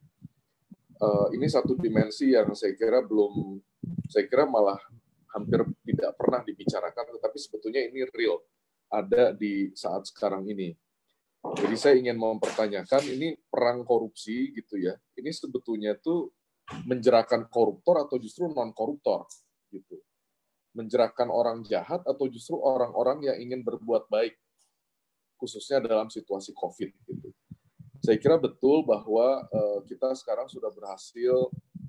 Uh, ini satu dimensi yang saya kira belum, saya kira malah hampir tidak pernah dibicarakan, tetapi sebetulnya ini real, ada di saat sekarang ini. Jadi saya ingin mempertanyakan ini perang korupsi gitu ya. Ini sebetulnya tuh menjerahkan koruptor atau justru non koruptor gitu. Menjerahkan orang jahat atau justru orang-orang yang ingin berbuat baik, khususnya dalam situasi COVID gitu. Saya kira betul bahwa uh, kita sekarang sudah berhasil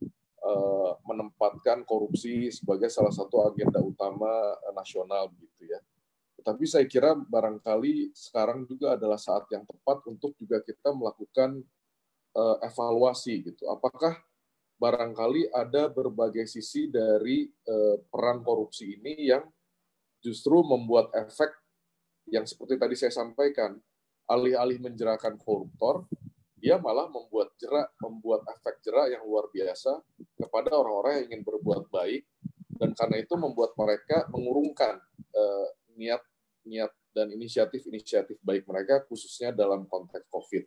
uh, menempatkan korupsi sebagai salah satu agenda utama uh, nasional gitu ya. Tapi saya kira barangkali sekarang juga adalah saat yang tepat untuk juga kita melakukan uh, evaluasi gitu. Apakah barangkali ada berbagai sisi dari uh, peran korupsi ini yang justru membuat efek yang seperti tadi saya sampaikan, alih-alih menjerahkan koruptor, dia malah membuat jerak, membuat efek jerak yang luar biasa kepada orang-orang yang ingin berbuat baik, dan karena itu membuat mereka mengurungkan uh, niat niat dan inisiatif-inisiatif baik mereka, khususnya dalam konteks COVID.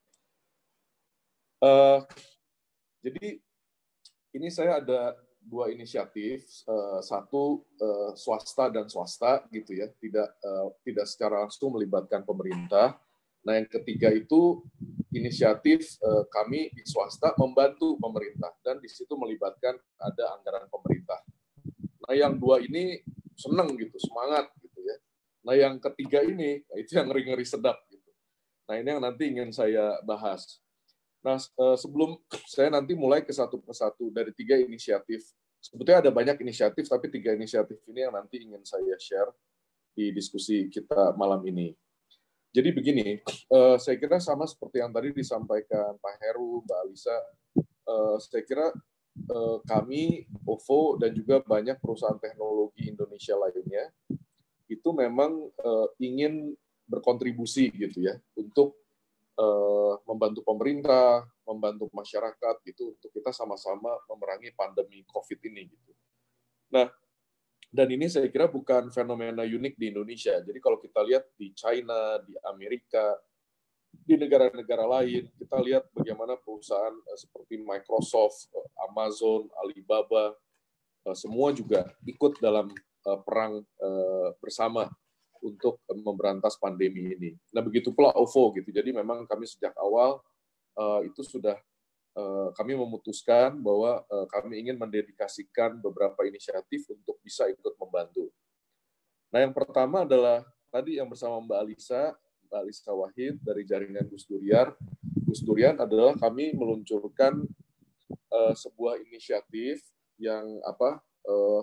Uh, jadi ini saya ada dua inisiatif, uh, satu uh, swasta dan swasta gitu ya, tidak uh, tidak secara langsung melibatkan pemerintah. Nah yang ketiga itu inisiatif uh, kami di swasta membantu pemerintah dan di situ melibatkan ada anggaran pemerintah. Nah yang dua ini seneng gitu, semangat gitu ya. Nah yang ketiga ini, nah itu yang ngeri-ngeri sedap gitu. Nah ini yang nanti ingin saya bahas. Nah sebelum saya nanti mulai ke satu persatu dari tiga inisiatif, sebetulnya ada banyak inisiatif, tapi tiga inisiatif ini yang nanti ingin saya share di diskusi kita malam ini. Jadi begini, saya kira sama seperti yang tadi disampaikan Pak Heru, Mbak Alisa, saya kira kami, O V O, dan juga banyak perusahaan teknologi Indonesia lainnya, itu memang uh, ingin berkontribusi gitu ya untuk uh, membantu pemerintah, membantu masyarakat gitu untuk kita sama-sama memerangi pandemi COVID ini gitu. Nah, Dan ini saya kira bukan fenomena unik di Indonesia. Jadi kalau kita lihat di China, di Amerika, di negara-negara lain, kita lihat bagaimana perusahaan seperti Microsoft, Amazon, Alibaba, semua juga ikut dalam perang bersama untuk memberantas pandemi ini. Nah, begitu pula O V O gitu. Jadi memang kami sejak awal itu sudah kami memutuskan bahwa kami ingin mendedikasikan beberapa inisiatif untuk bisa ikut membantu. Nah, yang pertama adalah tadi yang bersama Mbak Alisa, Mbak Alisa Wahid dari jaringan Gus Durian. Gus Durian adalah kami meluncurkan uh, sebuah inisiatif yang apa uh,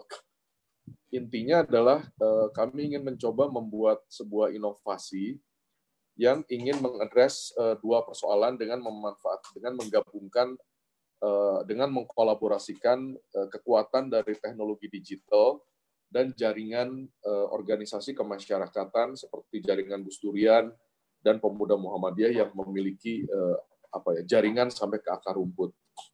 intinya adalah uh, kami ingin mencoba membuat sebuah inovasi yang ingin mengadres uh, dua persoalan dengan memanfaat, dengan menggabungkan, uh, dengan mengkolaborasikan uh, kekuatan dari teknologi digital dan jaringan uh, organisasi kemasyarakatan seperti jaringan Gus Durian dan Pemuda Muhammadiyah yang memiliki uh, apa ya jaringan sampai ke akar rumput.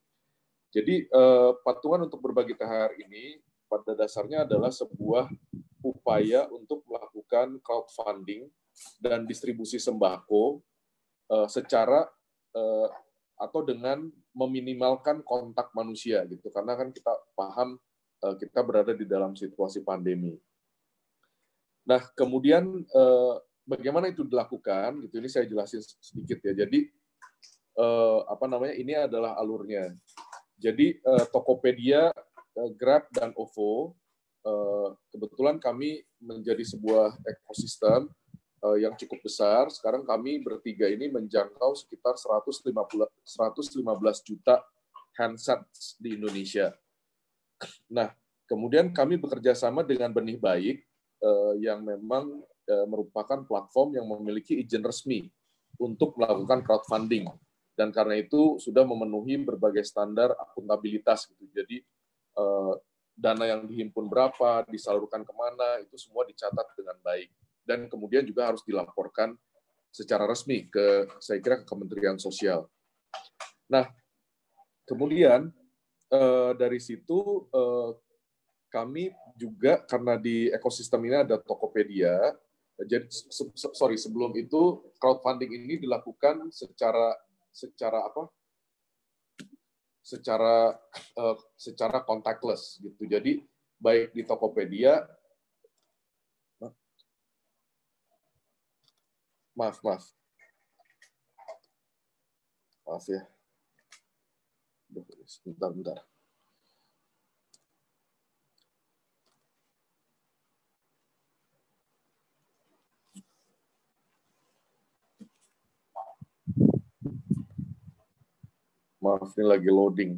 Jadi uh, patungan untuk berbagi T H R ini pada dasarnya adalah sebuah upaya untuk melakukan crowdfunding dan distribusi sembako uh, secara uh, atau dengan meminimalkan kontak manusia gitu, karena kan kita paham uh, kita berada di dalam situasi pandemi. Nah, kemudian uh, bagaimana itu dilakukan gitu, ini saya jelasin sedikit ya. Jadi uh, apa namanya ini adalah alurnya. Jadi uh, Tokopedia, uh, Grab dan O V O uh, kebetulan kami menjadi sebuah ekosistem yang cukup besar. Sekarang kami bertiga ini menjangkau sekitar seratus lima belas juta handsets di Indonesia. Nah, kemudian kami bekerja sama dengan Benih Baik, eh, yang memang eh, merupakan platform yang memiliki izin resmi untuk melakukan crowdfunding. Dan karena itu sudah memenuhi berbagai standar akuntabilitas. Gitu. Jadi, eh, dana yang dihimpun berapa, disalurkan kemana, itu semua dicatat dengan baik. Dan kemudian juga harus dilaporkan secara resmi ke, saya kira, ke Kementerian Sosial. Nah, kemudian eh, dari situ eh, kami juga, karena di ekosistem ini ada Tokopedia, jadi sorry sebelum itu crowdfunding ini dilakukan secara secara apa? Secara eh, secara contactless gitu. Jadi baik di Tokopedia, Maaf, maaf. Maaf ya. Bentar, bentar. Maaf, ini lagi loading.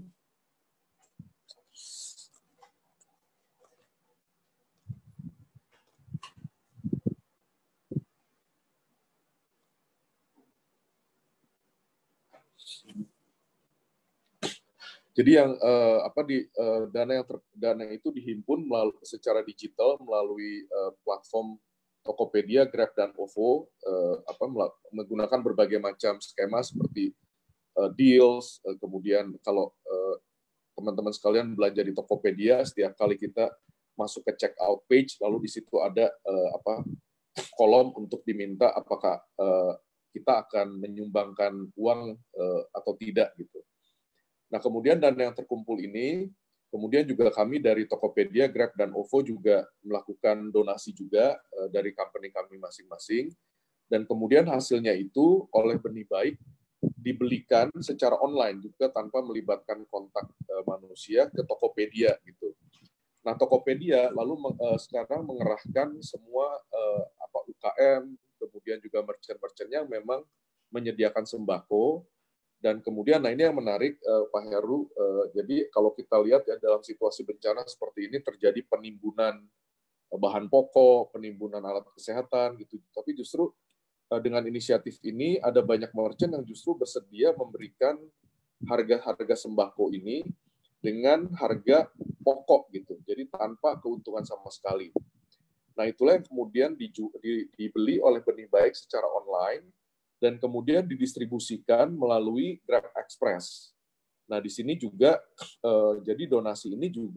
Jadi yang uh, apa di uh, dana yang ter, dana itu dihimpun melalui, secara digital melalui uh, platform Tokopedia, Grab dan O V O, uh, apa menggunakan berbagai macam skema seperti uh, deals. Uh, kemudian kalau uh, teman-teman sekalian belanja di Tokopedia, setiap kali kita masuk ke check out page, lalu di situ ada uh, apa kolom untuk diminta apakah uh, kita akan menyumbangkan uang uh, atau tidak gitu. Nah, kemudian dana yang terkumpul ini, kemudian juga kami dari Tokopedia, Grab, dan O V O juga melakukan donasi juga uh, dari company kami masing-masing. Dan kemudian hasilnya itu oleh Benih Baik dibelikan secara online juga tanpa melibatkan kontak uh, manusia ke Tokopedia gitu. Nah, Tokopedia lalu uh, sekarang mengerahkan semua uh, apa U K M, kemudian juga merchant-merchant yang memang menyediakan sembako. Dan kemudian, nah ini yang menarik, uh, Pak Heru, uh, jadi kalau kita lihat ya dalam situasi bencana seperti ini terjadi penimbunan uh, bahan pokok, penimbunan alat kesehatan, gitu. Tapi justru uh, dengan inisiatif ini ada banyak merchant yang justru bersedia memberikan harga-harga sembako ini dengan harga pokok, gitu. Jadi tanpa keuntungan sama sekali. Nah itulah yang kemudian di, di, dibeli oleh Benih Baik secara online, dan kemudian didistribusikan melalui Grab Express. Nah, di sini juga, eh, jadi donasi ini juga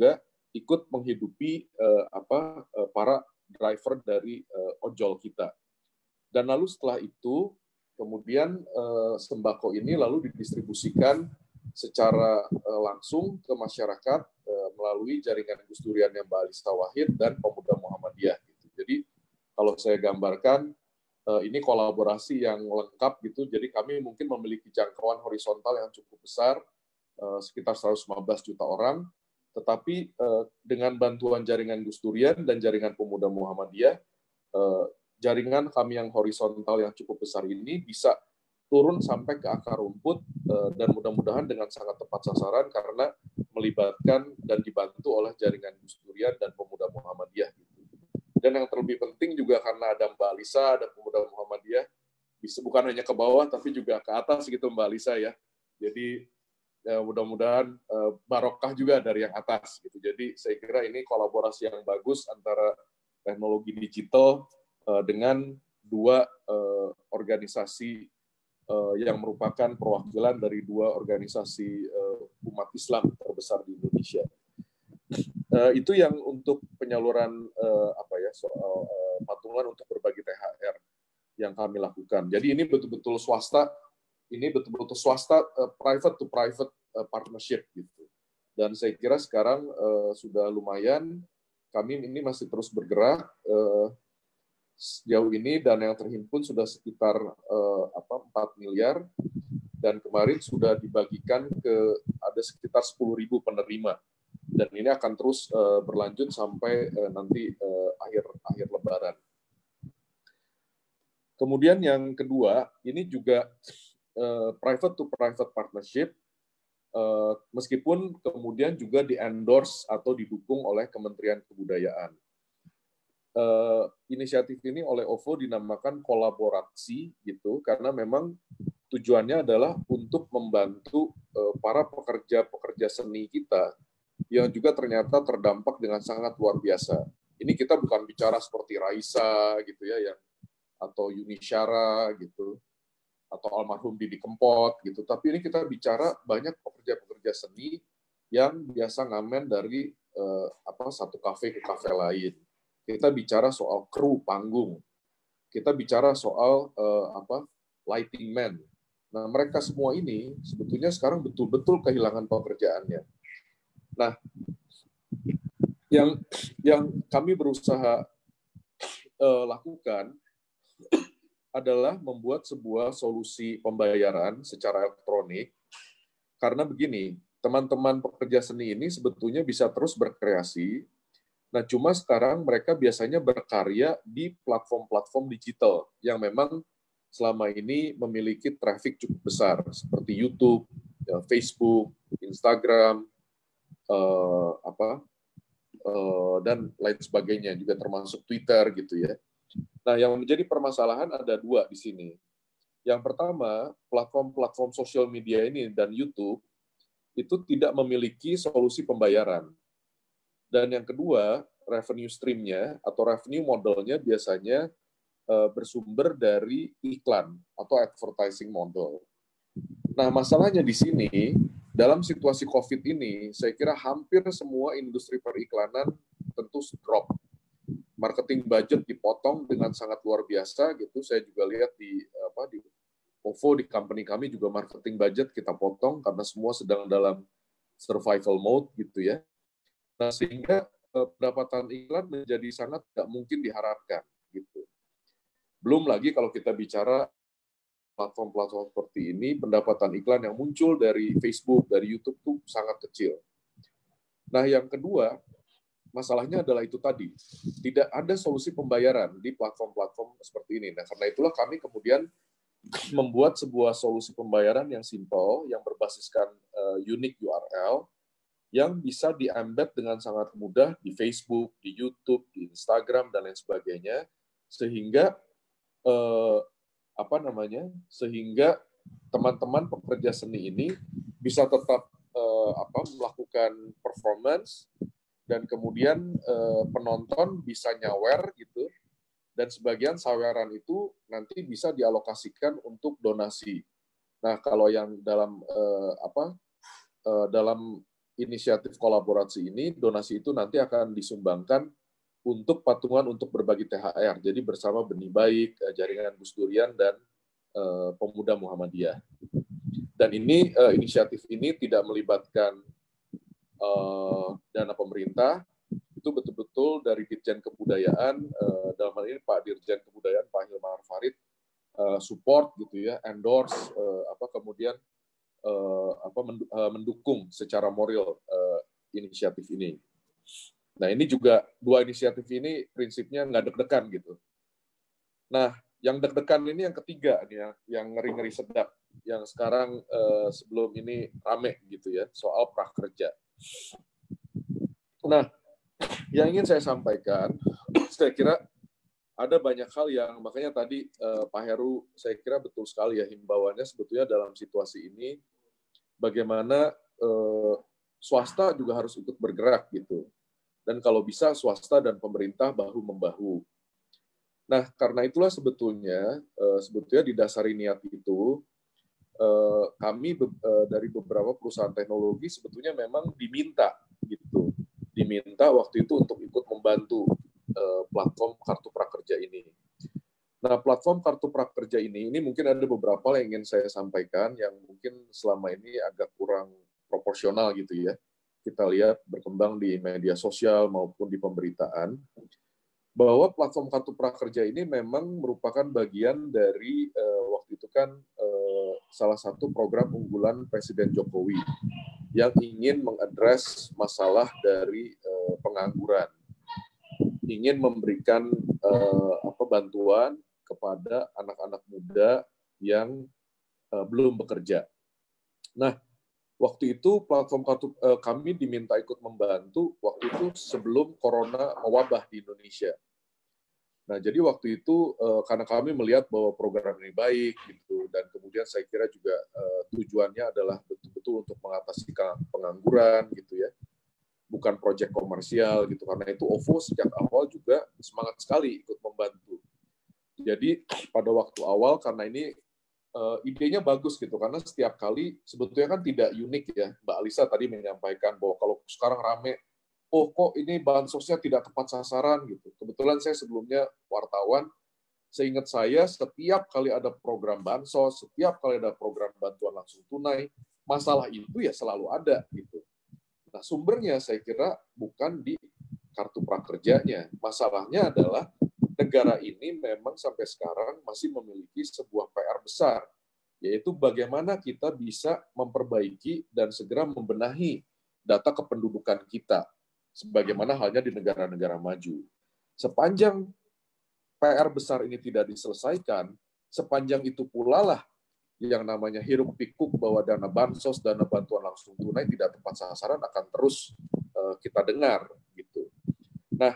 ikut menghidupi uh, apa uh, para driver dari uh, ojol kita. Dan lalu setelah itu kemudian uh, sembako ini lalu didistribusikan secara uh, langsung ke masyarakat uh, melalui jaringan Gus Durian yang Mbak Alisa Wahid dan Pemuda Muhammadiyah. Gitu. Jadi kalau saya gambarkan uh, ini kolaborasi yang lengkap gitu. Jadi kami mungkin memiliki jangkauan horizontal yang cukup besar, uh, sekitar seratus lima belas juta orang. Tetapi uh, dengan bantuan jaringan Gus Durian dan jaringan Pemuda Muhammadiyah, uh, jaringan kami yang horizontal yang cukup besar ini bisa turun sampai ke akar rumput uh, dan mudah-mudahan dengan sangat tepat sasaran karena melibatkan dan dibantu oleh jaringan Gus Durian dan Pemuda Muhammadiyah. Dan yang terlebih penting juga karena ada Mbak Alisa, ada Pemuda Muhammadiyah, bisa bukan hanya ke bawah tapi juga ke atas gitu Mbak Alisa ya. Jadi ya, mudah-mudahan uh, barokah juga dari yang atas gitu. Jadi saya kira ini kolaborasi yang bagus antara teknologi digital uh, dengan dua uh, organisasi uh, yang merupakan perwakilan dari dua organisasi uh, umat Islam terbesar di Indonesia. Uh, itu yang untuk penyaluran uh, apa ya soal uh, patungan untuk berbagi T H R yang kami lakukan. Jadi ini betul-betul swasta, ini betul-betul swasta uh, private to private uh, partnership gitu. Dan saya kira sekarang uh, sudah lumayan. Kami ini masih terus bergerak uh, sejauh ini dan yang terhimpun sudah sekitar uh, apa empat miliar dan kemarin sudah dibagikan ke ada sekitar sepuluh ribu penerima. Dan ini akan terus uh, berlanjut sampai uh, nanti uh, akhir akhir Lebaran. Kemudian yang kedua, ini juga uh, private to private partnership, uh, meskipun kemudian juga di-endorse atau didukung oleh Kementerian Kebudayaan. Uh, inisiatif ini oleh O V O dinamakan kolaborasi gitu, karena memang tujuannya adalah untuk membantu uh, para pekerja-pekerja seni kita yang juga ternyata terdampak dengan sangat luar biasa. Ini kita bukan bicara seperti Raisa gitu ya, yang atau Yuni Syara gitu, atau almarhum Didi Kempot gitu. Tapi ini kita bicara banyak pekerja-pekerja seni yang biasa ngamen dari eh, apa satu kafe ke kafe lain. Kita bicara soal kru panggung. Kita bicara soal eh, apa lighting man. Nah, mereka semua ini sebetulnya sekarang betul-betul kehilangan pekerjaannya. Nah, yang yang kami berusaha uh, lakukan adalah membuat sebuah solusi pembayaran secara elektronik. Karena begini, teman-teman pekerja seni ini sebetulnya bisa terus berkreasi. Nah, cuma sekarang mereka biasanya berkarya di platform-platform digital yang memang selama ini memiliki traffic cukup besar, seperti YouTube, ya, Facebook, Instagram, Uh, apa uh, dan lain sebagainya, juga termasuk Twitter gitu ya. Nah, yang menjadi permasalahan ada dua di sini. Yang pertama, platform-platform sosial media ini dan YouTube itu tidak memiliki solusi pembayaran. Dan yang kedua, revenue stream-nya atau revenue modelnya biasanya uh, bersumber dari iklan atau advertising model. Nah, masalahnya di sini, dalam situasi COVID ini, saya kira hampir semua industri periklanan tentu drop. Marketing budget dipotong dengan sangat luar biasa gitu. Saya juga lihat di apa di O V O, di company kami juga marketing budget kita potong karena semua sedang dalam survival mode gitu ya. Nah, sehingga eh, pendapatan iklan menjadi sangat tidak mungkin diharapkan gitu. Belum lagi kalau kita bicara platform-platform seperti ini, pendapatan iklan yang muncul dari Facebook, dari YouTube itu sangat kecil. Nah, yang kedua, masalahnya adalah itu tadi, tidak ada solusi pembayaran di platform-platform seperti ini. Nah, karena itulah kami kemudian membuat sebuah solusi pembayaran yang simple, yang berbasiskan uh, unique U R L, yang bisa di-embed dengan sangat mudah di Facebook, di YouTube, di Instagram, dan lain sebagainya, sehingga uh, apa namanya sehingga teman-teman pekerja seni ini bisa tetap eh, apa melakukan performance dan kemudian eh, penonton bisa nyawer gitu dan sebagian saweran itu nanti bisa dialokasikan untuk donasi. Nah, kalau yang dalam eh, apa eh, dalam inisiatif kolaborasi ini, donasi itu nanti akan disumbangkan untuk patungan untuk berbagi T H R. Jadi bersama Benih Baik, Jaringan Gus Durian, dan uh, Pemuda Muhammadiyah. Dan ini uh, inisiatif ini tidak melibatkan uh, dana pemerintah, itu betul-betul dari Dirjen Kebudayaan, uh, dalam hal ini Pak Dirjen Kebudayaan Pak Hilmar Farid, uh, support gitu ya, endorse, uh, apa kemudian uh, apa mendukung secara moral uh, inisiatif ini. Nah, ini juga dua inisiatif ini prinsipnya nggak deg-degan gitu. Nah, yang deg-degan ini yang ketiga nih, yang, yang ngeri-ngeri sedap, yang sekarang eh, sebelum ini rame gitu ya, soal prakerja. Nah, yang ingin saya sampaikan, saya kira ada banyak hal yang, makanya tadi eh, Pak Heru, saya kira betul sekali ya himbauannya sebetulnya dalam situasi ini, bagaimana eh, swasta juga harus ikut bergerak gitu. Dan kalau bisa swasta dan pemerintah bahu-membahu. Nah, karena itulah sebetulnya sebetulnya didasari niat itu kami dari beberapa perusahaan teknologi sebetulnya memang diminta gitu, diminta waktu itu untuk ikut membantu platform Kartu Prakerja ini. Nah, platform Kartu Prakerja ini ini mungkin ada beberapa yang ingin saya sampaikan yang mungkin selama ini agak kurang proporsional gitu ya. Kita lihat berkembang di media sosial maupun di pemberitaan, bahwa platform Kartu Prakerja ini memang merupakan bagian dari uh, waktu itu kan uh, salah satu program unggulan Presiden Jokowi yang ingin mengadres masalah dari uh, pengangguran, ingin memberikan uh, apa bantuan kepada anak-anak muda yang uh, belum bekerja. Nah, waktu itu platform kartu eh, kami diminta ikut membantu waktu itu sebelum corona mewabah di Indonesia. Nah, jadi waktu itu eh, karena kami melihat bahwa program ini baik gitu, dan kemudian saya kira juga eh, tujuannya adalah betul-betul untuk mengatasi pengangguran gitu ya, bukan proyek komersial gitu. Karena itu O V O sejak awal juga semangat sekali ikut membantu. Jadi pada waktu awal karena ini Uh, idenya bagus gitu, karena setiap kali sebetulnya kan tidak unik ya. Mbak Alisa tadi menyampaikan bahwa kalau sekarang rame, oh kok ini bansosnya tidak tepat sasaran gitu. Kebetulan saya sebelumnya wartawan, seingat saya setiap kali ada program bansos, setiap kali ada program bantuan langsung tunai, masalah itu ya selalu ada gitu. Nah, sumbernya saya kira bukan di kartu prakerjanya. Masalahnya adalah negara ini memang sampai sekarang masih memiliki sebuah P R besar, yaitu bagaimana kita bisa memperbaiki dan segera membenahi data kependudukan kita, sebagaimana halnya di negara-negara maju. Sepanjang P R besar ini tidak diselesaikan, sepanjang itu pula lah yang namanya hiruk pikuk bahwa dana bansos, dana bantuan langsung tunai tidak tepat sasaran akan terus uh, kita dengar gitu. Nah,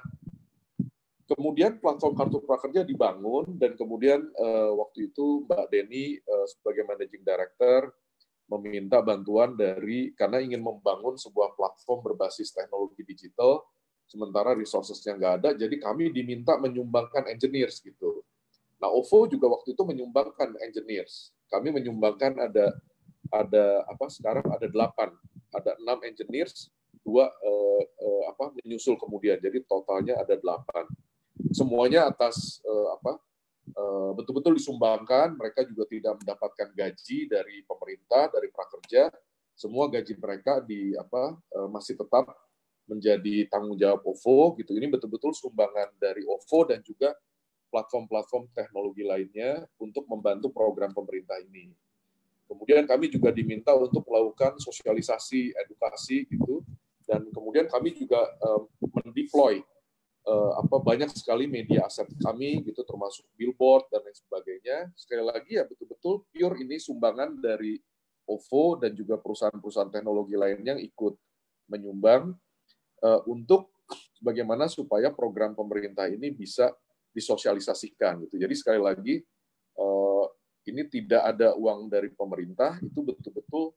kemudian platform Kartu Prakerja dibangun dan kemudian uh, waktu itu Mbak Deni uh, sebagai Managing Director meminta bantuan dari, karena ingin membangun sebuah platform berbasis teknologi digital, sementara resources-nya nggak ada, jadi kami diminta menyumbangkan engineers gitu. Nah, O V O juga waktu itu menyumbangkan engineers. Kami menyumbangkan ada ada apa sekarang ada delapan, ada enam engineers, dua uh, uh, apa menyusul kemudian, jadi totalnya ada delapan. Semuanya atas uh, apa uh, betul-betul disumbangkan, mereka juga tidak mendapatkan gaji dari pemerintah, dari prakerja, semua gaji mereka di apa uh, masih tetap menjadi tanggung jawab O V O gitu. Ini betul-betul sumbangan dari O V O dan juga platform-platform teknologi lainnya untuk membantu program pemerintah ini. Kemudian kami juga diminta untuk melakukan sosialisasi, edukasi gitu, dan kemudian kami juga uh, mendeploy Uh, apa banyak sekali media aset kami gitu, termasuk billboard dan lain sebagainya. Sekali lagi ya betul-betul pure ini sumbangan dari O V O dan juga perusahaan-perusahaan teknologi lainnya yang ikut menyumbang uh, untuk bagaimana supaya program pemerintah ini bisa disosialisasikan gitu. Jadi sekali lagi uh, ini tidak ada uang dari pemerintah, itu betul-betul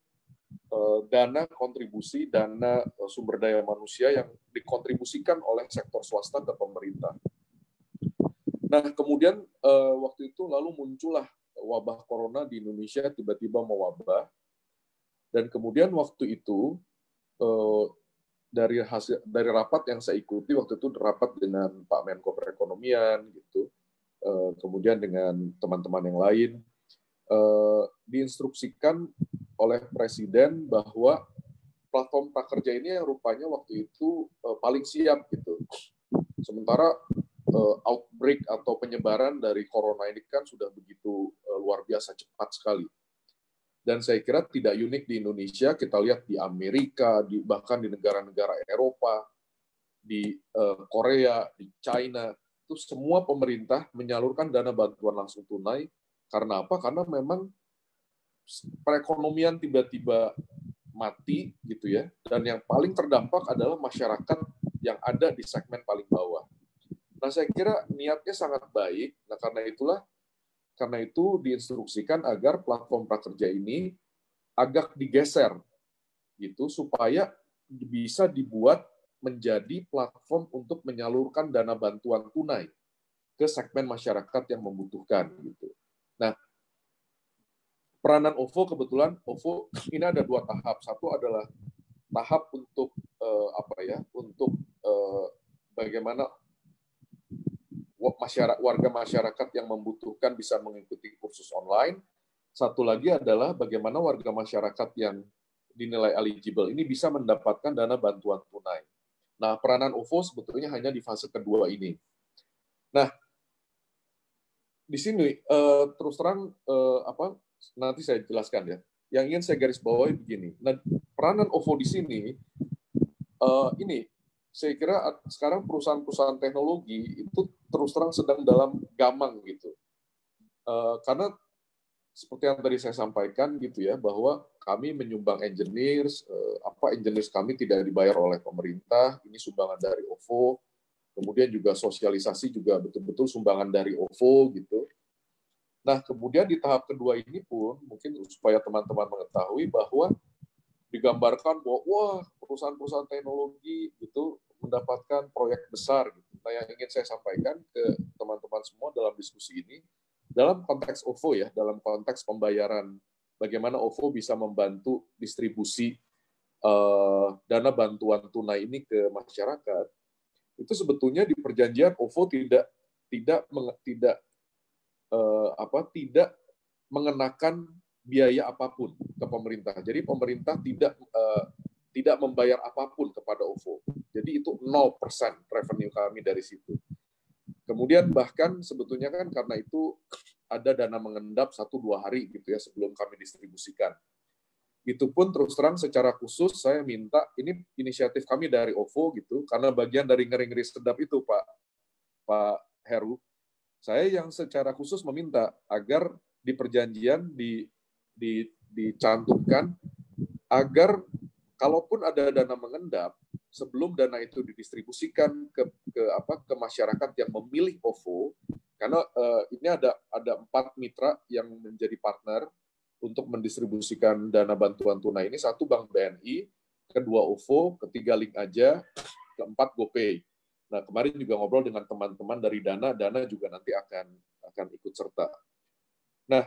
dana kontribusi, dana sumber daya manusia yang dikontribusikan oleh sektor swasta ke pemerintah. Nah, kemudian waktu itu lalu muncullah wabah corona di Indonesia, tiba-tiba mewabah, dan kemudian waktu itu uh, dari hasil dari rapat yang saya ikuti waktu itu, rapat dengan Pak Menko Perekonomian gitu, uh, kemudian dengan teman-teman yang lain, uh, diinstruksikan oleh Presiden bahwa platform prakerja ini yang rupanya waktu itu uh, paling siap gitu. Sementara uh, outbreak atau penyebaran dari corona ini kan sudah begitu uh, luar biasa cepat sekali. Dan saya kira tidak unik di Indonesia, kita lihat di Amerika, di, bahkan di negara-negara Eropa, di uh, Korea, di China, itu semua pemerintah menyalurkan dana bantuan langsung tunai. Karena apa? Karena memang perekonomian tiba-tiba mati gitu ya, dan yang paling terdampak adalah masyarakat yang ada di segmen paling bawah. Nah, saya kira niatnya sangat baik. Nah, karena itulah karena itu diinstruksikan agar platform prakerja ini agak digeser gitu supaya bisa dibuat menjadi platform untuk menyalurkan dana bantuan tunai ke segmen masyarakat yang membutuhkan gitu. Nah, peranan O V O kebetulan O V O ini ada dua tahap. Satu adalah tahap untuk uh, apa ya? Untuk uh, bagaimana masyarakat warga masyarakat yang membutuhkan bisa mengikuti kursus online. Satu lagi adalah bagaimana warga masyarakat yang dinilai eligible ini bisa mendapatkan dana bantuan tunai. Nah, peranan O V O sebetulnya hanya di fase kedua ini. Nah, di sini uh, terus terang uh, apa? Nanti saya jelaskan ya. Yang ingin saya garis bawahi begini. Nah, peranan O V O di sini, uh, ini saya kira sekarang perusahaan-perusahaan teknologi itu terus terang sedang dalam gamang gitu. Uh, karena seperti yang tadi saya sampaikan gitu ya, bahwa kami menyumbang engineers, uh, apa engineers kami tidak dibayar oleh pemerintah, ini sumbangan dari O V O. Kemudian juga sosialisasi juga betul-betul sumbangan dari O V O gitu. Nah, kemudian di tahap kedua ini pun, mungkin supaya teman-teman mengetahui bahwa digambarkan bahwa, wah, perusahaan-perusahaan teknologi itu mendapatkan proyek besar. Gitu. Nah, yang ingin saya sampaikan ke teman-teman semua dalam diskusi ini, dalam konteks O V O ya, dalam konteks pembayaran, bagaimana O V O bisa membantu distribusi uh, dana bantuan tunai ini ke masyarakat, itu sebetulnya di perjanjian O V O tidak tidak tidak Uh, apa tidak mengenakan biaya apapun ke pemerintah. Jadi pemerintah tidak uh, tidak membayar apapun kepada O V O. Jadi itu nol persen revenue kami dari situ. Kemudian bahkan sebetulnya kan karena itu ada dana mengendap satu dua hari gitu ya sebelum kami distribusikan. Itu pun terus terang secara khusus saya minta, ini inisiatif kami dari O V O gitu, karena bagian dari ngeri-ngeri sedap itu Pak Pak Heru. Saya yang secara khusus meminta agar di perjanjian di, di, dicantumkan agar kalaupun ada dana mengendap sebelum dana itu didistribusikan ke, ke apa ke masyarakat yang memilih O V O, karena uh, ini ada ada empat mitra yang menjadi partner untuk mendistribusikan dana bantuan tunai ini. Satu Bank B N I, kedua O V O, ketiga Link Aja, keempat GoPay. Nah, kemarin juga ngobrol dengan teman-teman dari Dana, Dana juga nanti akan akan ikut serta. Nah,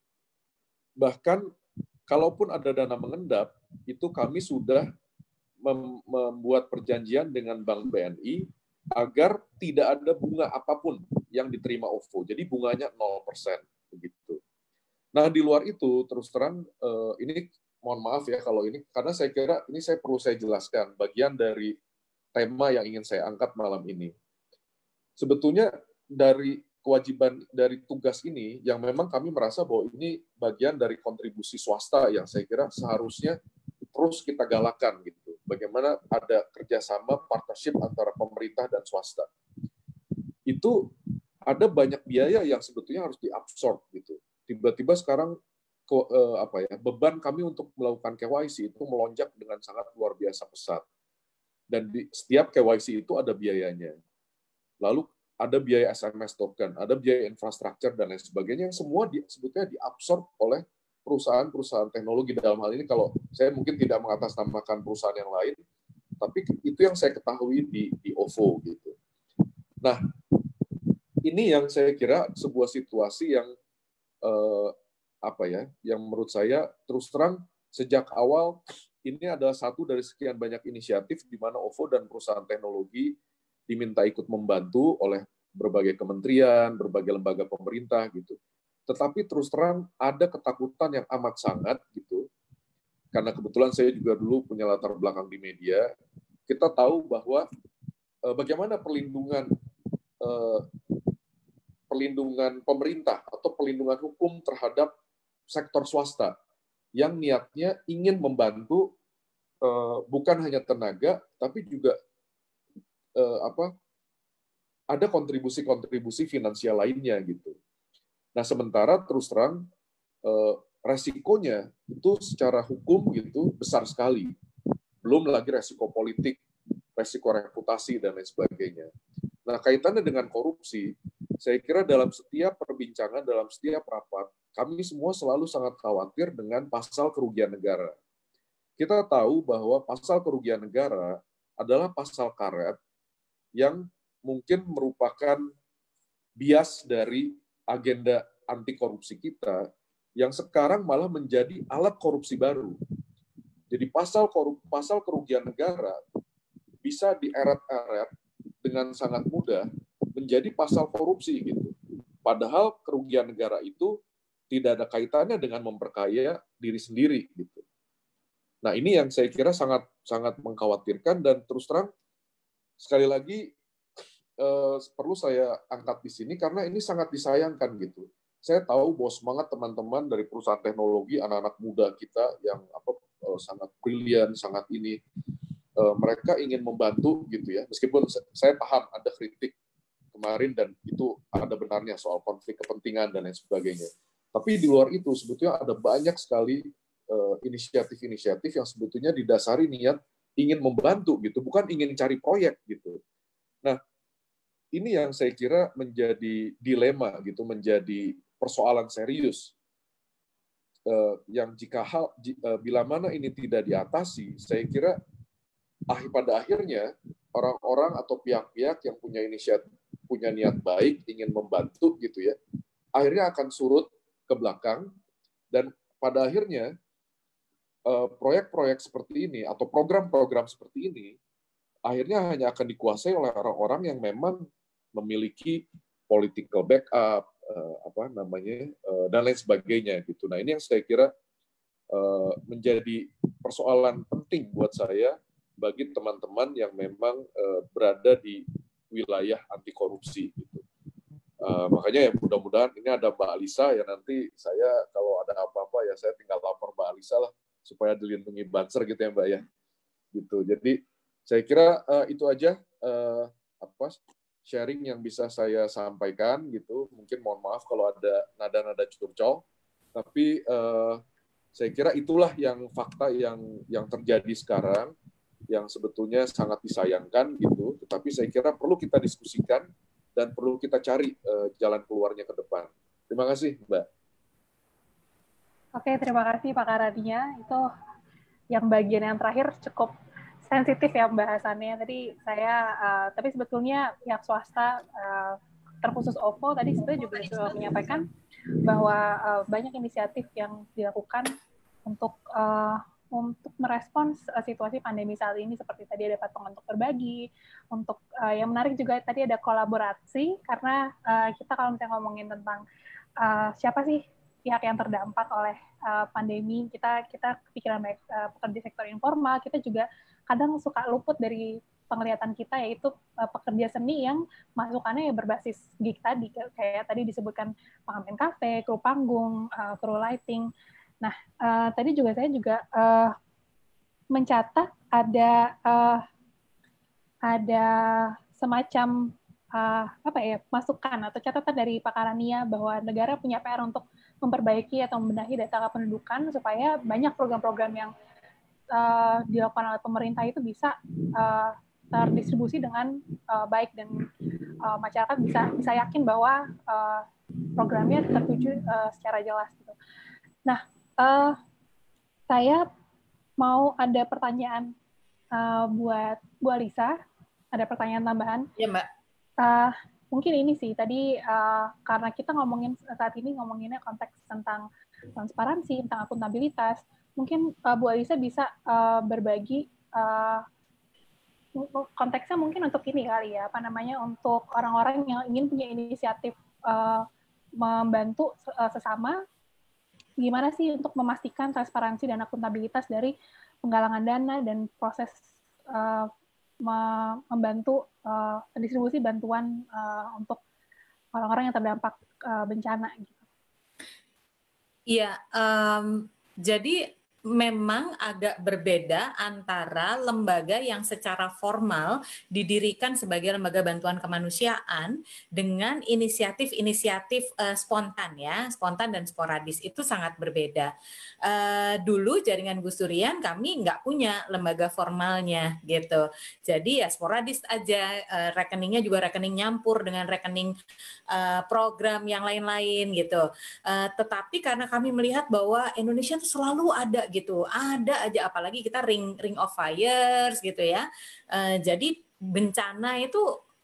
bahkan kalaupun ada dana mengendap, itu kami sudah mem membuat perjanjian dengan Bank B N I agar tidak ada bunga apapun yang diterima O V O. Jadi bunganya nol persen begitu. Nah, di luar itu terus terang eh, ini mohon maaf ya kalau ini karena saya kira ini saya perlu saya jelaskan bagian dari tema yang ingin saya angkat malam ini. Sebetulnya dari kewajiban, dari tugas ini, yang memang kami merasa bahwa ini bagian dari kontribusi swasta yang saya kira seharusnya terus kita galakan. Gitu. Bagaimana ada kerjasama, partnership antara pemerintah dan swasta. Itu ada banyak biaya yang sebetulnya harus diabsorb. Gitu. Tiba-tiba sekarang ke, eh, apa ya, beban kami untuk melakukan K Y C itu melonjak dengan sangat luar biasa pesat. Dan di setiap K Y C itu ada biayanya. Lalu ada biaya S M S token, ada biaya infrastruktur, dan lain sebagainya, yang semua di, sebetulnya diabsorb oleh perusahaan-perusahaan teknologi. Dalam hal ini, kalau saya mungkin tidak mengatasnamakan perusahaan yang lain, tapi itu yang saya ketahui di, di O V O. Gitu. Nah, ini yang saya kira sebuah situasi yang, eh, apa ya, yang menurut saya terus terang, sejak awal ini adalah satu dari sekian banyak inisiatif di mana O V O dan perusahaan teknologi diminta ikut membantu oleh berbagai kementerian, berbagai lembaga pemerintah gitu. Tetapi terus terang ada ketakutan yang amat sangat gitu. Karena kebetulan saya juga dulu punya latar belakang di media, kita tahu bahwa eh, bagaimana perlindungan eh, perlindungan pemerintah atau perlindungan hukum terhadap sektor swasta yang niatnya ingin membantu eh, bukan hanya tenaga, tapi juga eh, apa ada kontribusi-kontribusi finansial lainnya gitu. Nah, sementara terus terang eh, resikonya itu secara hukum gitu besar sekali. Belum lagi resiko politik, resiko reputasi dan lain sebagainya. Nah, kaitannya dengan korupsi, saya kira dalam setiap perbincangan, dalam setiap rapat, kami semua selalu sangat khawatir dengan pasal kerugian negara. Kita tahu bahwa pasal kerugian negara adalah pasal karet yang mungkin merupakan bias dari agenda anti korupsi kita yang sekarang malah menjadi alat korupsi baru. Jadi pasal korup, pasal kerugian negara bisa dieret-eret dengan sangat mudah menjadi pasal korupsi gitu. Padahal kerugian negara itu tidak ada kaitannya dengan memperkaya diri sendiri gitu. Nah, ini yang saya kira sangat sangat mengkhawatirkan dan terus terang sekali lagi eh, perlu saya angkat di sini karena ini sangat disayangkan gitu. Saya tahu bahwa semangat teman-teman dari perusahaan teknologi, anak-anak muda kita yang apa eh, sangat brilian, sangat ini eh, mereka ingin membantu gitu ya. Meskipun saya paham ada kritik kemarin dan itu ada benarnya soal konflik kepentingan dan lain sebagainya. Tapi di luar itu sebetulnya ada banyak sekali uh, inisiatif-inisiatif yang sebetulnya didasari niat ingin membantu gitu, bukan ingin cari proyek gitu. Nah, ini yang saya kira menjadi dilema gitu, menjadi persoalan serius. Uh, yang jika hal uh, bila mana ini tidak diatasi, saya kira ah, pada akhirnya orang-orang atau pihak-pihak yang punya inisiatif punya niat baik, ingin membantu gitu ya, akhirnya akan surut ke belakang dan pada akhirnya proyek-proyek seperti ini atau program-program seperti ini akhirnya hanya akan dikuasai oleh orang-orang yang memang memiliki political backup, apa namanya, dan lain sebagainya gitu. Nah, ini yang saya kira menjadi persoalan penting buat saya bagi teman-teman yang memang berada di wilayah anti korupsi gitu. Uh, makanya ya mudah-mudahan ini ada Mbak Alisa ya, nanti saya kalau ada apa-apa ya saya tinggal lapor Mbak Alisa lah supaya dilindungi Banser gitu ya Mbak ya. Gitu. Jadi saya kira uh, itu aja uh, apa sharing yang bisa saya sampaikan gitu. Mungkin mohon maaf kalau ada nada-nada curcol, tapi uh, saya kira itulah yang fakta yang yang terjadi sekarang, yang sebetulnya sangat disayangkan gitu, tetapi saya kira perlu kita diskusikan dan perlu kita cari uh, jalan keluarnya ke depan. Terima kasih, Mbak. Oke, terima kasih Pak Karadia. Itu yang bagian yang terakhir cukup sensitif ya pembahasannya. Tadi saya, uh, tapi sebetulnya pihak swasta, uh, terkhusus O V O, tadi sebenarnya juga sudah menyampaikan bahwa uh, banyak inisiatif yang dilakukan untuk uh, untuk merespons uh, situasi pandemi saat ini, seperti tadi ada patungan untuk berbagi, untuk uh, yang menarik juga tadi ada kolaborasi, karena uh, kita kalau misalnya ngomongin tentang uh, siapa sih pihak yang terdampak oleh uh, pandemi, kita kita pikiran baik uh, pekerja sektor informal, kita juga kadang suka luput dari penglihatan kita, yaitu uh, pekerja seni yang masukannya ya berbasis gig tadi, kayak tadi disebutkan pengamen kafe, kru panggung, uh, kru lighting. Nah, uh, tadi juga saya juga uh, mencatat ada uh, ada semacam uh, apa ya masukan atau catatan dari Pak Karania bahwa negara punya P R untuk memperbaiki atau membenahi data kependudukan supaya banyak program-program yang uh, dilakukan oleh pemerintah itu bisa uh, terdistribusi dengan uh, baik dan uh, masyarakat bisa bisa yakin bahwa uh, programnya tertuju uh, secara jelas gitu. Nah, Uh, saya mau ada pertanyaan uh, buat Bu Alisa, ada pertanyaan tambahan. Iya, Mbak. Uh, mungkin ini sih tadi uh, karena kita ngomongin saat ini ngomonginnya konteks tentang transparansi, tentang akuntabilitas, mungkin uh, Bu Alisa bisa uh, berbagi uh, konteksnya mungkin untuk ini kali ya, apa namanya, untuk orang-orang yang ingin punya inisiatif uh, membantu uh, sesama, gimana sih untuk memastikan transparansi dan akuntabilitas dari penggalangan dana dan proses uh, membantu uh, distribusi bantuan uh, untuk orang-orang yang terdampak uh, bencana gitu. Iya, um, jadi memang agak berbeda antara lembaga yang secara formal didirikan sebagai lembaga bantuan kemanusiaan dengan inisiatif-inisiatif uh, spontan ya, spontan dan sporadis, itu sangat berbeda. Uh, dulu jaringan Gus Durian kami nggak punya lembaga formalnya gitu, jadi ya sporadis aja, uh, rekeningnya juga rekening nyampur dengan rekening uh, program yang lain-lain gitu. Uh, tetapi karena kami melihat bahwa Indonesia itu selalu ada gitu, ada aja, apalagi kita ring ring of fires gitu ya. Uh, jadi bencana itu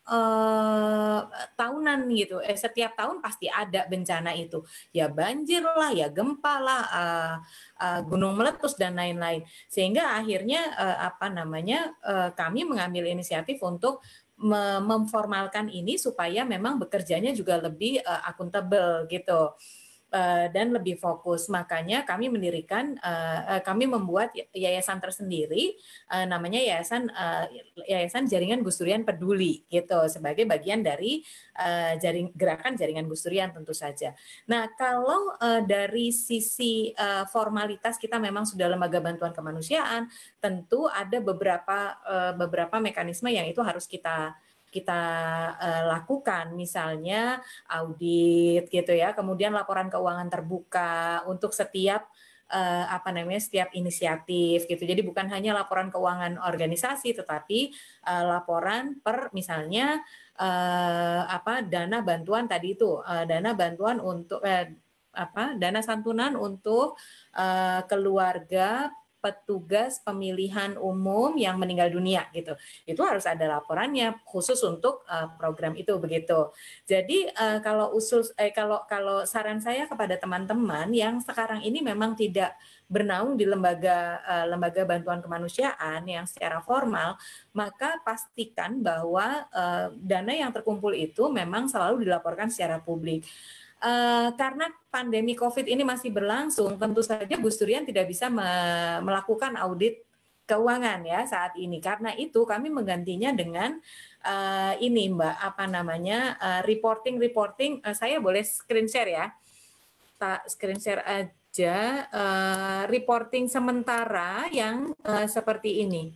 uh, tahunan gitu, eh, setiap tahun pasti ada bencana itu, ya banjir lah, ya gempa lah, uh, uh, gunung meletus dan lain-lain. Sehingga akhirnya uh, apa namanya uh, kami mengambil inisiatif untuk memformalkan ini supaya memang bekerjanya juga lebih uh, akuntabel gitu. Uh, dan lebih fokus. Makanya kami mendirikan, uh, uh, kami membuat yayasan tersendiri, uh, namanya yayasan uh, yayasan Jaringan Gus Durian Peduli gitu, sebagai bagian dari uh, jaring gerakan Jaringan Gus Durian tentu saja. Nah, kalau uh, dari sisi uh, formalitas kita memang sudah lembaga bantuan kemanusiaan, tentu ada beberapa uh, beberapa mekanisme yang itu harus kita kita uh, lakukan, misalnya audit gitu ya, kemudian laporan keuangan terbuka untuk setiap uh, apa namanya setiap inisiatif gitu. Jadi bukan hanya laporan keuangan organisasi, tetapi uh, laporan per misalnya uh, apa dana bantuan tadi itu, uh, dana bantuan untuk uh, apa dana santunan untuk uh, keluarga petugas pemilihan umum yang meninggal dunia gitu. Itu harus ada laporannya khusus untuk uh, program itu begitu. Jadi uh, kalau usul eh, kalau kalau saran saya kepada teman-teman yang sekarang ini memang tidak bernaung di lembaga uh, lembaga bantuan kemanusiaan yang secara formal, maka pastikan bahwa uh, dana yang terkumpul itu memang selalu dilaporkan secara publik. Uh, karena pandemi COVID ini masih berlangsung, tentu saja Gus Durian tidak bisa me- melakukan audit keuangan ya saat ini. Karena itu kami menggantinya dengan uh, ini Mbak, apa namanya uh, reporting reporting. Uh, saya boleh screen share ya, tak screen share aja uh, reporting sementara yang uh, seperti ini.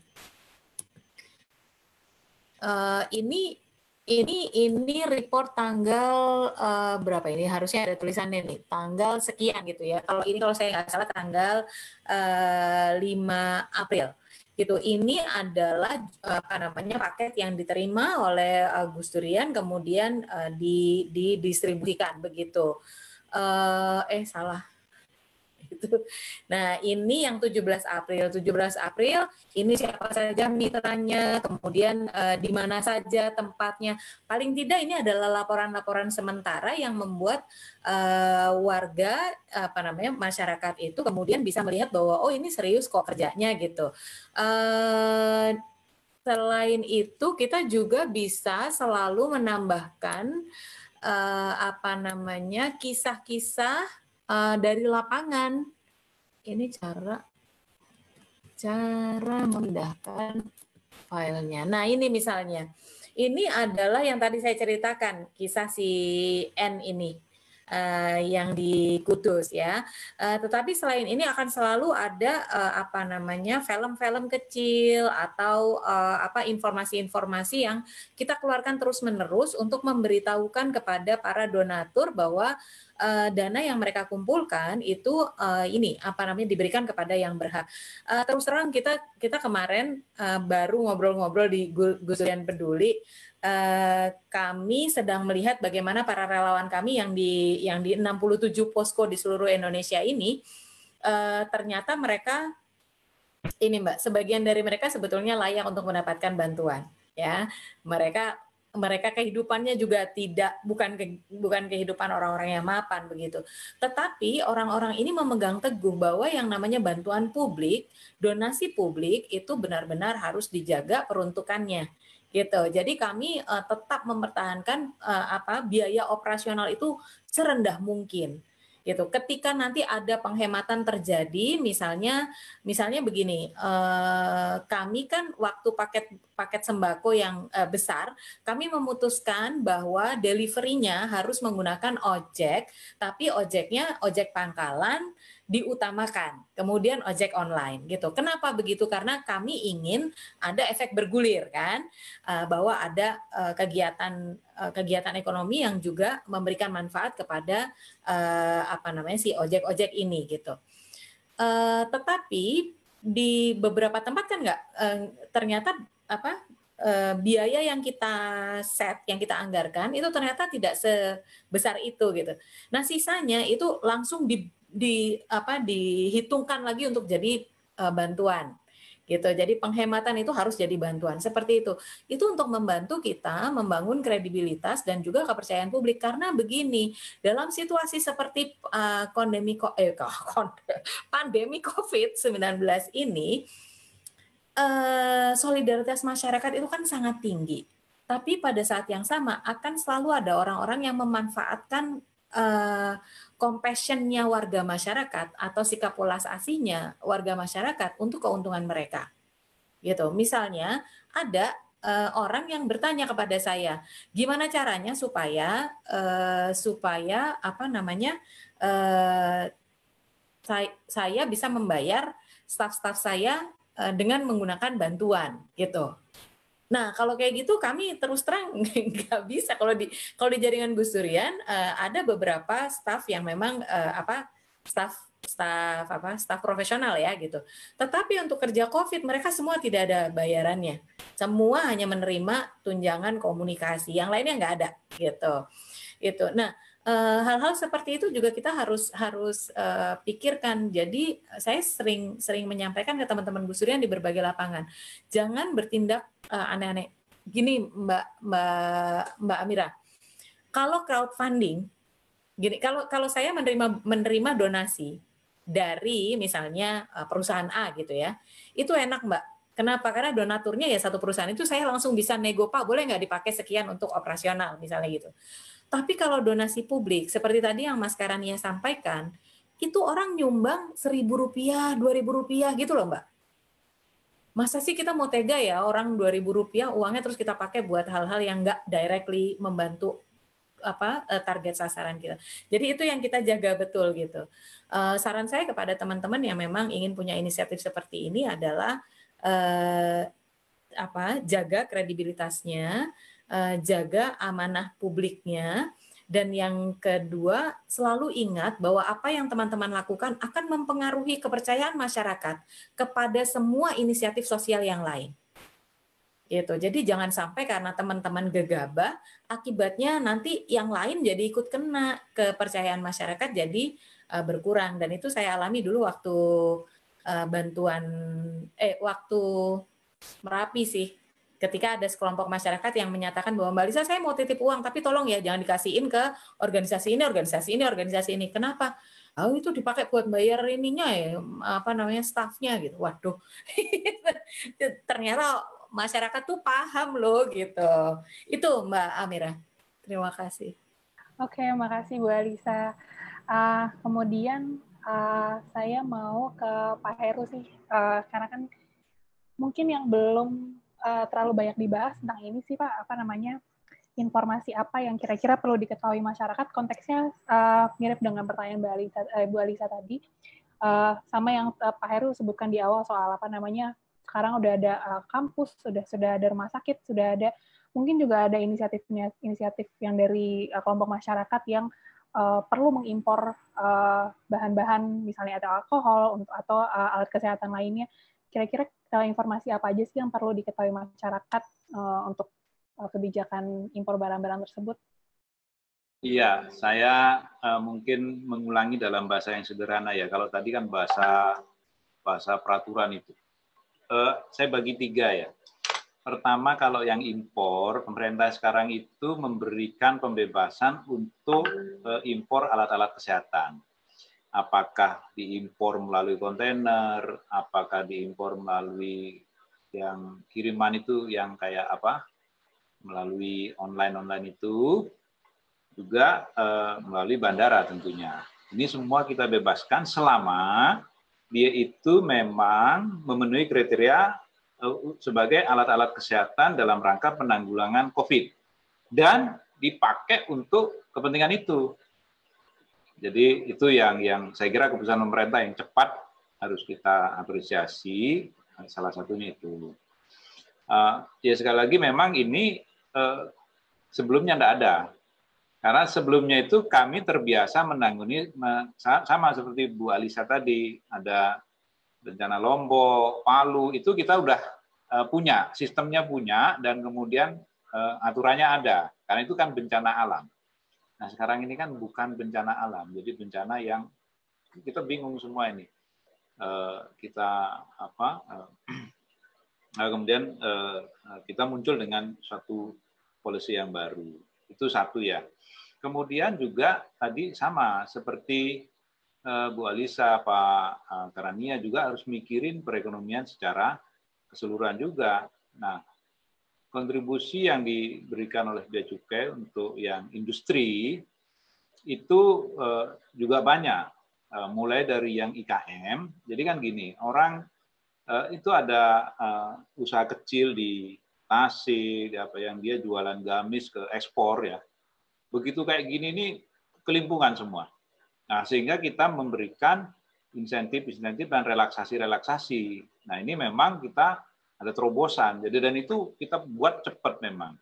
Uh, ini Ini ini report tanggal uh, berapa ini? Harusnya ada tulisannya nih, tanggal sekian gitu ya. Kalau ini kalau saya nggak salah tanggal uh, lima April gitu. Ini adalah apa namanya paket yang diterima oleh uh, Gus Durian kemudian uh, di didistribusikan begitu. Uh, eh salah. Gitu. Nah, ini yang tujuh belas April. tujuh belas April ini siapa saja mitranya, kemudian uh, di mana saja tempatnya. Paling tidak ini adalah laporan-laporan sementara yang membuat uh, warga apa namanya masyarakat itu kemudian bisa melihat bahwa oh ini serius kok kerjanya gitu. Uh, selain itu kita juga bisa selalu menambahkan uh, apa namanya kisah-kisah Uh, dari lapangan. Ini cara cara memindahkan filenya. Nah ini misalnya, ini adalah yang tadi saya ceritakan kisah si N ini uh, yang di Kudus ya. Uh, tetapi selain ini akan selalu ada uh, apa namanya film-film kecil atau uh, apa informasi-informasi yang kita keluarkan terus-menerus untuk memberitahukan kepada para donatur bahwa Uh, dana yang mereka kumpulkan itu uh, ini apa namanya diberikan kepada yang berhak. Uh, terus terang kita kita kemarin uh, baru ngobrol-ngobrol di Gus Durian Peduli. Uh, kami sedang melihat bagaimana para relawan kami yang di yang di enam puluh tujuh posko di seluruh Indonesia ini uh, ternyata mereka ini Mbak, sebagian dari mereka sebetulnya layak untuk mendapatkan bantuan ya. Mereka mereka kehidupannya juga tidak bukan ke, bukan kehidupan orang-orang yang mapan begitu. Tetapi orang-orang ini memegang teguh bahwa yang namanya bantuan publik, donasi publik itu benar-benar harus dijaga peruntukannya. Gitu. Jadi kami uh, tetap mempertahankan uh, apa biaya operasional itu serendah mungkin. Gitu. Ketika nanti ada penghematan terjadi, misalnya, misalnya begini, eh, kami kan waktu paket paket sembako yang eh, besar, kami memutuskan bahwa deliverynya harus menggunakan ojek, tapi ojeknya ojek pangkalan diutamakan, kemudian ojek online, gitu. Kenapa begitu? Karena kami ingin ada efek bergulir, kan, eh, bahwa ada eh, kegiatan eh, kegiatan ekonomi yang juga memberikan manfaat kepada Uh, apa namanya si ojek-ojek ini gitu. Uh, tetapi di beberapa tempat kan nggak uh, ternyata apa uh, biaya yang kita set, yang kita anggarkan itu ternyata tidak sebesar itu gitu. Nah sisanya itu langsung di, di apa dihitungkan lagi untuk jadi uh, bantuan. Gitu. Jadi penghematan itu harus jadi bantuan seperti itu. Itu untuk membantu kita membangun kredibilitas dan juga kepercayaan publik karena begini, dalam situasi seperti uh, pandemi eh, pandemi covid sembilan belas ini uh, solidaritas masyarakat itu kan sangat tinggi. Tapi pada saat yang sama akan selalu ada orang-orang yang memanfaatkan uh, compassion-nya warga masyarakat atau sikap welas asihnya warga masyarakat untuk keuntungan mereka. Gitu. Misalnya ada uh, orang yang bertanya kepada saya, gimana caranya supaya uh, supaya apa namanya uh, saya, saya bisa membayar staf-staf saya uh, dengan menggunakan bantuan, gitu. Nah, kalau kayak gitu kami terus terang nggak bisa. Kalau di kalau di jaringan Gus Durian uh, ada beberapa staf yang memang uh, apa staf staf apa staf profesional ya gitu. Tetapi untuk kerja COVID mereka semua tidak ada bayarannya. Semua hanya menerima tunjangan komunikasi. Yang lainnya nggak ada gitu. Gitu. Nah, Uh, hal-hal seperti itu juga kita harus harus uh, pikirkan. Jadi saya sering sering menyampaikan ke teman-teman Gus Durian di berbagai lapangan, jangan bertindak uh, aneh-aneh. Gini Mbak Mbak Mbak Amira, kalau crowdfunding, gini kalau kalau saya menerima menerima donasi dari misalnya uh, perusahaan A gitu ya, itu enak Mbak. Kenapa? Karena donaturnya ya satu perusahaan itu saya langsung bisa nego, Pak boleh nggak dipakai sekian untuk operasional misalnya gitu. Tapi kalau donasi publik, seperti tadi yang Mas Karania sampaikan, itu orang nyumbang seribu rupiah, dua ribu rupiah gitu loh Mbak. Masa sih kita mau tega ya orang dua ribu rupiah uangnya terus kita pakai buat hal-hal yang nggak directly membantu apa target sasaran kita. Jadi itu yang kita jaga betul gitu. Uh, saran saya kepada teman-teman yang memang ingin punya inisiatif seperti ini adalah uh, apa jaga kredibilitasnya, jaga amanah publiknya, dan yang kedua selalu ingat bahwa apa yang teman-teman lakukan akan mempengaruhi kepercayaan masyarakat kepada semua inisiatif sosial yang lain. Gitu. Jadi jangan sampai karena teman-teman gegabah, akibatnya nanti yang lain jadi ikut kena, kepercayaan masyarakat jadi uh, berkurang. Dan itu saya alami dulu waktu uh, bantuan eh waktu Merapi sih. Ketika ada sekelompok masyarakat yang menyatakan bahwa Mbak Lisa saya mau titip uang tapi tolong ya jangan dikasihin ke organisasi ini, organisasi ini, organisasi ini. Kenapa? Oh itu dipakai buat bayar ininya ya, apa namanya stafnya gitu. Waduh. Ternyata masyarakat tuh paham loh gitu. Itu Mbak Amira. Terima kasih. Oke, makasih Bu Alisa. Uh, kemudian uh, saya mau ke Pak Heru sih, uh, karena kan mungkin yang belum Uh, terlalu banyak dibahas tentang ini sih Pak, apa namanya informasi apa yang kira-kira perlu diketahui masyarakat, konteksnya uh, mirip dengan pertanyaan Mbak Alisa, eh, Bu Alisa tadi, uh, sama yang uh, Pak Heru sebutkan di awal soal apa namanya sekarang udah ada uh, kampus, sudah sudah ada rumah sakit, sudah ada mungkin juga ada inisiatifnya inisiatif yang dari uh, kelompok masyarakat yang uh, perlu mengimpor uh, bahan-bahan misalnya ada alkohol untuk atau uh, alat kesehatan lainnya. Kira-kira uh, informasi apa aja sih yang perlu diketahui masyarakat uh, untuk uh, kebijakan impor barang-barang tersebut? Iya, saya uh, mungkin mengulangi dalam bahasa yang sederhana ya. Kalau tadi kan bahasa bahasa peraturan itu, uh, saya bagi tiga ya. pertama kalau yang impor, pemerintah sekarang itu memberikan pembebasan untuk impor alat-alat kesehatan. Apakah diimpor melalui kontainer, apakah diimpor melalui yang kiriman itu yang kayak apa, melalui online-online itu, juga eh, melalui bandara tentunya. Ini semua kita bebaskan selama dia itu memang memenuhi kriteria sebagai alat-alat kesehatan dalam rangka penanggulangan COVID dan dipakai untuk kepentingan itu. Jadi itu yang yang saya kira keputusan pemerintah yang cepat harus kita apresiasi. Salah satunya itu. Uh, ya sekali lagi memang ini uh, sebelumnya tidak ada. Karena sebelumnya itu kami terbiasa menangani sama seperti Bu Alisa tadi, ada bencana Lombok, Palu, itu kita udah uh, punya, sistemnya punya, dan kemudian uh, aturannya ada. Karena itu kan bencana alam. Nah sekarang ini kan bukan bencana alam, jadi bencana yang kita bingung semua ini. Uh, kita apa? Uh, kemudian uh, kita muncul dengan suatu polisi yang baru. Itu satu ya. Kemudian juga tadi sama seperti Bu Alisa, Pak Karania juga harus mikirin perekonomian secara keseluruhan juga. Nah, kontribusi yang diberikan oleh Bea Cukai untuk yang industri itu juga banyak, mulai dari yang I K M. Jadi kan gini, orang itu ada usaha kecil di Tasik, apa yang dia jualan gamis ke ekspor ya. Begitu kayak gini nih kelimpungan semua. Nah, sehingga kita memberikan insentif-insentif dan relaksasi-relaksasi. Nah, ini memang kita ada terobosan. Jadi dan itu kita buat cepat memang.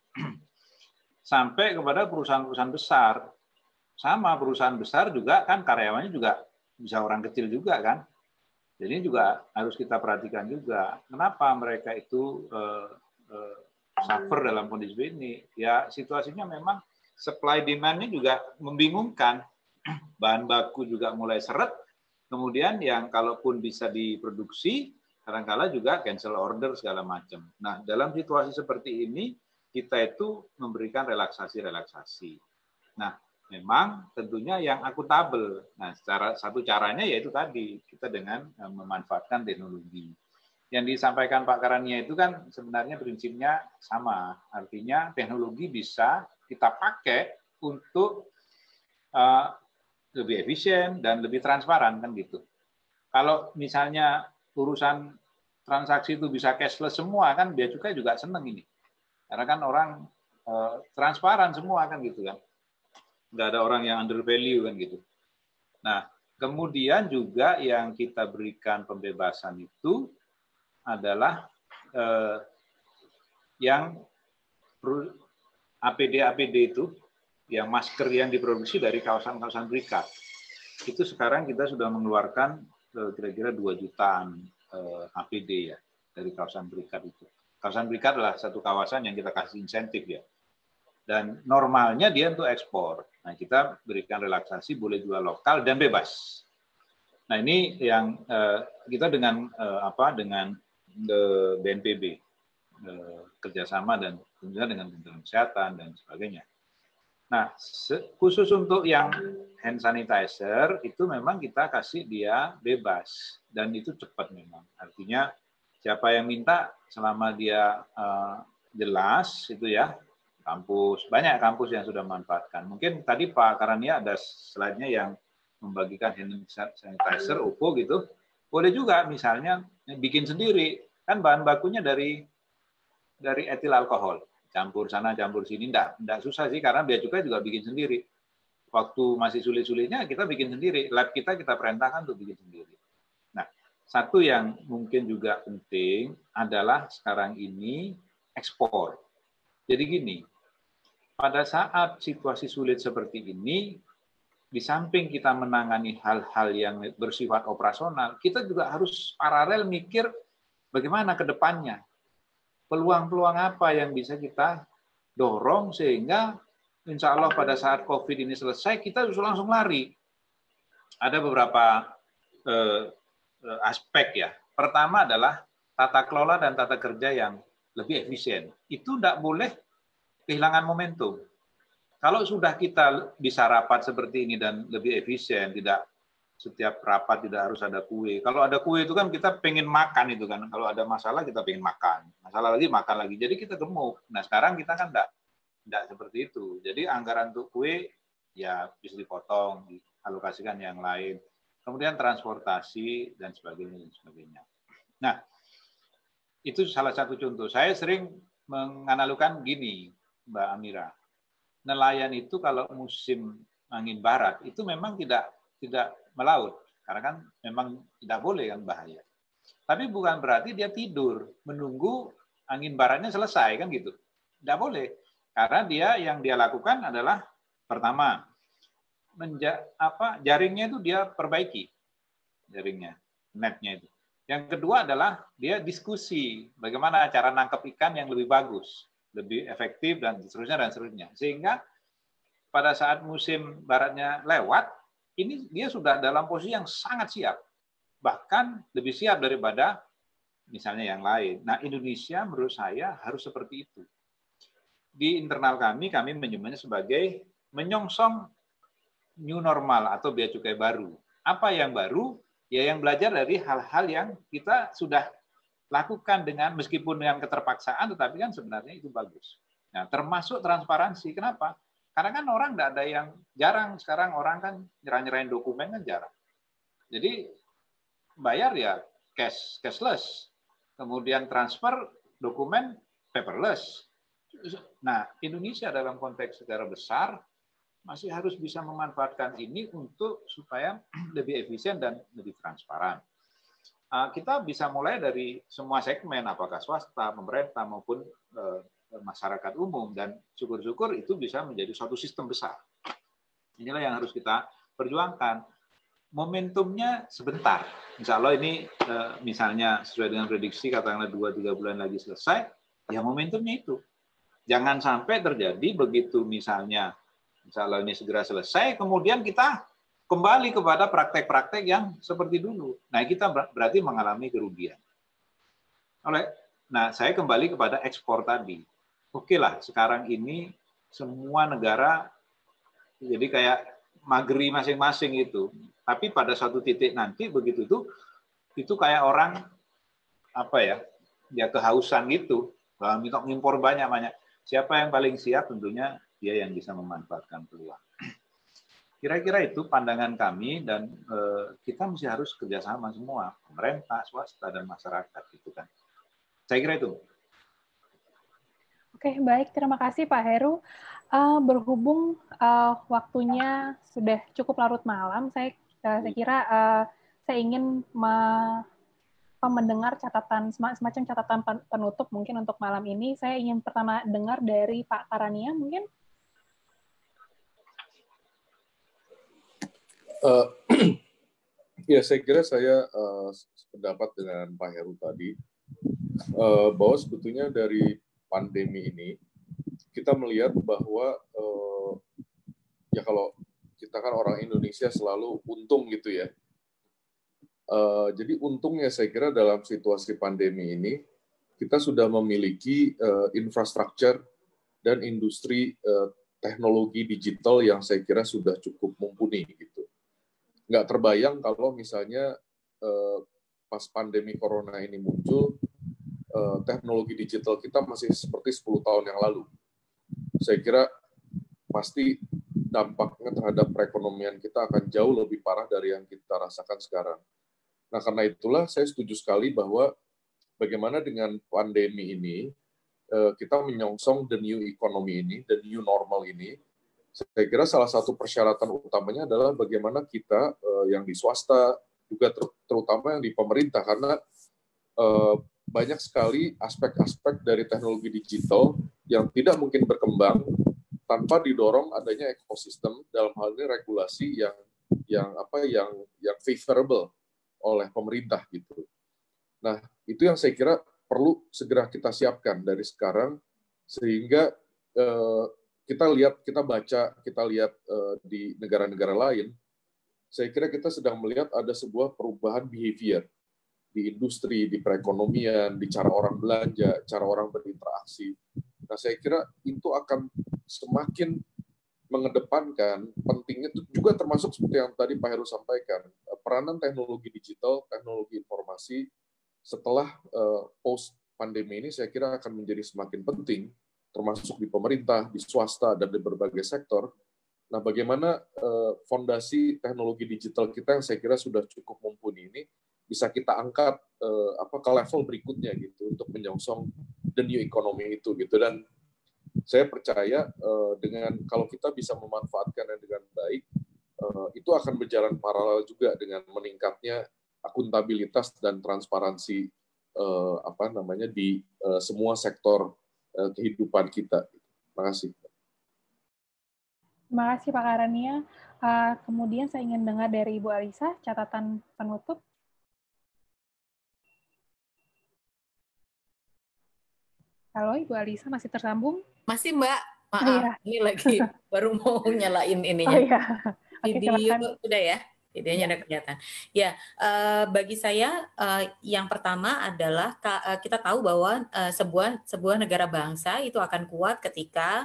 Sampai kepada perusahaan-perusahaan besar. Sama perusahaan besar juga kan karyawannya juga bisa orang kecil juga kan. Jadi juga harus kita perhatikan juga. Kenapa mereka itu eh, eh, suffer dalam kondisi ini? Ya situasinya memang supply demand-nya juga membingungkan. Bahan baku juga mulai seret, kemudian yang kalaupun bisa diproduksi, kadang-kala juga cancel order segala macam. Nah, dalam situasi seperti ini, kita itu memberikan relaksasi-relaksasi. Nah, memang tentunya yang akuntabel. Nah, secara satu caranya yaitu tadi, kita dengan memanfaatkan teknologi. Yang disampaikan Pak Karania itu kan sebenarnya prinsipnya sama. Artinya teknologi bisa kita pakai untuk uh, lebih efisien dan lebih transparan kan gitu. Kalau misalnya urusan transaksi itu bisa cashless semua kan Bea Cukai juga seneng ini. Karena kan orang uh, transparan semua kan gitu kan. Nggak ada orang yang under value kan gitu. Nah, kemudian juga yang kita berikan pembebasan itu adalah eh, yang A P D A P D itu, yang masker yang diproduksi dari kawasan-kawasan berikat. Itu sekarang kita sudah mengeluarkan kira-kira dua jutaan eh, A P D ya dari kawasan berikat itu. Kawasan berikat adalah satu kawasan yang kita kasih insentif ya. Dan normalnya dia untuk ekspor. Nah, kita berikan relaksasi boleh jual lokal dan bebas. Nah, ini yang eh, kita dengan eh, apa dengan B N P B eh, kerjasama dan tentunya dengan Kementerian Kesehatan dan sebagainya. Nah, khusus untuk yang hand sanitizer itu memang kita kasih dia bebas dan itu cepat memang. Artinya siapa yang minta selama dia uh, jelas itu ya, kampus banyak kampus yang sudah memanfaatkan. Mungkin tadi Pak Karania ada slide-nya yang membagikan hand sanitizer O P O gitu. Boleh juga misalnya bikin sendiri, kan bahan bakunya dari dari etil alkohol. Campur sana, campur sini, enggak, enggak susah sih, karena Bea Cukai juga bikin sendiri. Waktu masih sulit-sulitnya, kita bikin sendiri. Lab kita, kita perintahkan untuk bikin sendiri. Nah, satu yang mungkin juga penting adalah sekarang ini ekspor. Jadi gini, pada saat situasi sulit seperti ini, di samping kita menangani hal-hal yang bersifat operasional, kita juga harus paralel mikir bagaimana ke depannya. Peluang-peluang apa yang bisa kita dorong sehingga insya Allah pada saat COVID ini selesai, kita harus langsung lari. Ada beberapa eh, aspek ya. Pertama adalah tata kelola dan tata kerja yang lebih efisien. Itu tidak boleh kehilangan momentum. Kalau sudah kita bisa rapat seperti ini dan lebih efisien, tidak setiap rapat tidak harus ada kue. Kalau ada kue itu kan kita pengen makan itu kan. Kalau ada masalah kita pengen makan. Masalah lagi makan lagi. Jadi kita gemuk. Nah sekarang kita kan tidak tidak seperti itu. Jadi anggaran untuk kue ya bisa dipotong, dialokasikan yang lain. Kemudian transportasi dan sebagainya dan sebagainya. Nah itu salah satu contoh. Saya sering menganalogikan gini, Mbak Amira. Nelayan itu kalau musim angin barat itu memang tidak tidak melaut karena kan memang tidak boleh kan bahaya. Tapi bukan berarti dia tidur menunggu angin baratnya selesai kan gitu. Tidak boleh karena dia yang dia lakukan adalah pertama menja, apa jaringnya itu dia perbaiki jaringnya, netnya itu. Yang kedua adalah dia diskusi bagaimana cara nangkep ikan yang lebih bagus, lebih efektif dan seterusnya dan seterusnya. Sehingga pada saat musim baratnya lewat, ini dia sudah dalam posisi yang sangat siap. Bahkan lebih siap daripada misalnya yang lain. Nah, Indonesia menurut saya harus seperti itu. Di internal kami, kami menyebutnya sebagai menyongsong new normal atau bea cukai baru. Apa yang baru? Ya yang belajar dari hal-hal yang kita sudah lakukan dengan meskipun dengan keterpaksaan, tetapi kan sebenarnya itu bagus. Nah, termasuk transparansi. Kenapa? Karena kan orang tidak ada yang jarang sekarang orang kan nyerah-nyerahin dokumen kan jarang. Jadi bayar ya cash cashless, kemudian transfer dokumen paperless. Nah, Indonesia dalam konteks secara besar masih harus bisa memanfaatkan ini untuk supaya lebih efisien dan lebih transparan. Kita bisa mulai dari semua segmen, apakah swasta, pemerintah, maupun masyarakat umum, dan syukur-syukur itu bisa menjadi suatu sistem besar. Inilah yang harus kita perjuangkan. Momentumnya sebentar. Insya Allah ini misalnya sesuai dengan prediksi, katakanlah dua tiga bulan lagi selesai, ya momentumnya itu. Jangan sampai terjadi begitu misalnya insya Allah ini segera selesai, kemudian kita kembali kepada praktek-praktek yang seperti dulu. Nah, kita berarti mengalami kerugian. Oleh, nah saya kembali kepada ekspor tadi. Oke lah, sekarang ini semua negara jadi kayak mageri masing-masing itu. Tapi pada suatu titik nanti begitu itu, itu kayak orang apa ya, ya kehausan gitu, minta impor banyak-banyak. Siapa yang paling siap tentunya dia yang bisa memanfaatkan peluang. Kira-kira itu pandangan kami dan eh, kita mesti harus kerjasama semua, pemerintah, swasta, dan masyarakat gitu kan. Saya kira itu. Oke, baik. Terima kasih Pak Heru. Uh, berhubung uh, waktunya sudah cukup larut malam, saya, uh, saya kira uh, saya ingin me mendengar catatan semacam catatan penutup mungkin untuk malam ini. Saya ingin pertama dengar dari Pak Karania mungkin. Uh, ya, saya kira saya uh, sependapat dengan Pak Heru tadi uh, bahwa sebetulnya dari pandemi ini kita melihat bahwa uh, ya kalau kita kan orang Indonesia selalu untung gitu ya. Uh, jadi untungnya saya kira dalam situasi pandemi ini kita sudah memiliki uh, infrastruktur dan industri uh, teknologi digital yang saya kira sudah cukup mumpuni gitu. Nggak terbayang kalau misalnya eh, pas pandemi corona ini muncul, eh, teknologi digital kita masih seperti sepuluh tahun yang lalu. Saya kira pasti dampaknya terhadap perekonomian kita akan jauh lebih parah dari yang kita rasakan sekarang. Nah, karena itulah saya setuju sekali bahwa bagaimana dengan pandemi ini, eh, kita menyongsong the new economy ini, the new normal ini. Saya kira salah satu persyaratan utamanya adalah bagaimana kita uh, yang di swasta, juga ter terutama yang di pemerintah, karena uh, banyak sekali aspek-aspek dari teknologi digital yang tidak mungkin berkembang tanpa didorong adanya ekosistem, dalam hal ini regulasi yang yang apa yang yang favorable oleh pemerintah gitu. Nah, itu yang saya kira perlu segera kita siapkan dari sekarang, sehingga uh, kita lihat, kita baca, kita lihat uh, di negara-negara lain, saya kira kita sedang melihat ada sebuah perubahan behavior di industri, di perekonomian, di cara orang belanja, cara orang berinteraksi. Nah, saya kira itu akan semakin mengedepankan pentingnya, juga termasuk seperti yang tadi Pak Heru sampaikan, peranan teknologi digital, teknologi informasi setelah uh, post pandemi ini saya kira akan menjadi semakin penting, termasuk di pemerintah, di swasta, dan di berbagai sektor. Nah, bagaimana uh, fondasi teknologi digital kita yang saya kira sudah cukup mumpuni ini bisa kita angkat uh, apa ke level berikutnya gitu untuk menyongsong the new economy itu gitu. Dan saya percaya uh, dengan kalau kita bisa memanfaatkannya dengan baik, uh, itu akan berjalan paralel juga dengan meningkatnya akuntabilitas dan transparansi uh, apa namanya di uh, semua sektor uh, kehidupan kita. Terima kasih. Terima kasih Pak Karania. Uh, kemudian saya ingin dengar dari Ibu Alisa catatan penutup. Halo, Ibu Alisa masih tersambung? Masih, Mbak. Maaf, oh, iya. ini lagi baru mau nyalain ininya. Oh, iya. Video Oke, sudah ya? Videonya ya. Udah kelihatan. Ya, uh, bagi saya uh, yang pertama adalah uh, kita tahu bahwa uh, sebuah sebuah negara bangsa itu akan kuat ketika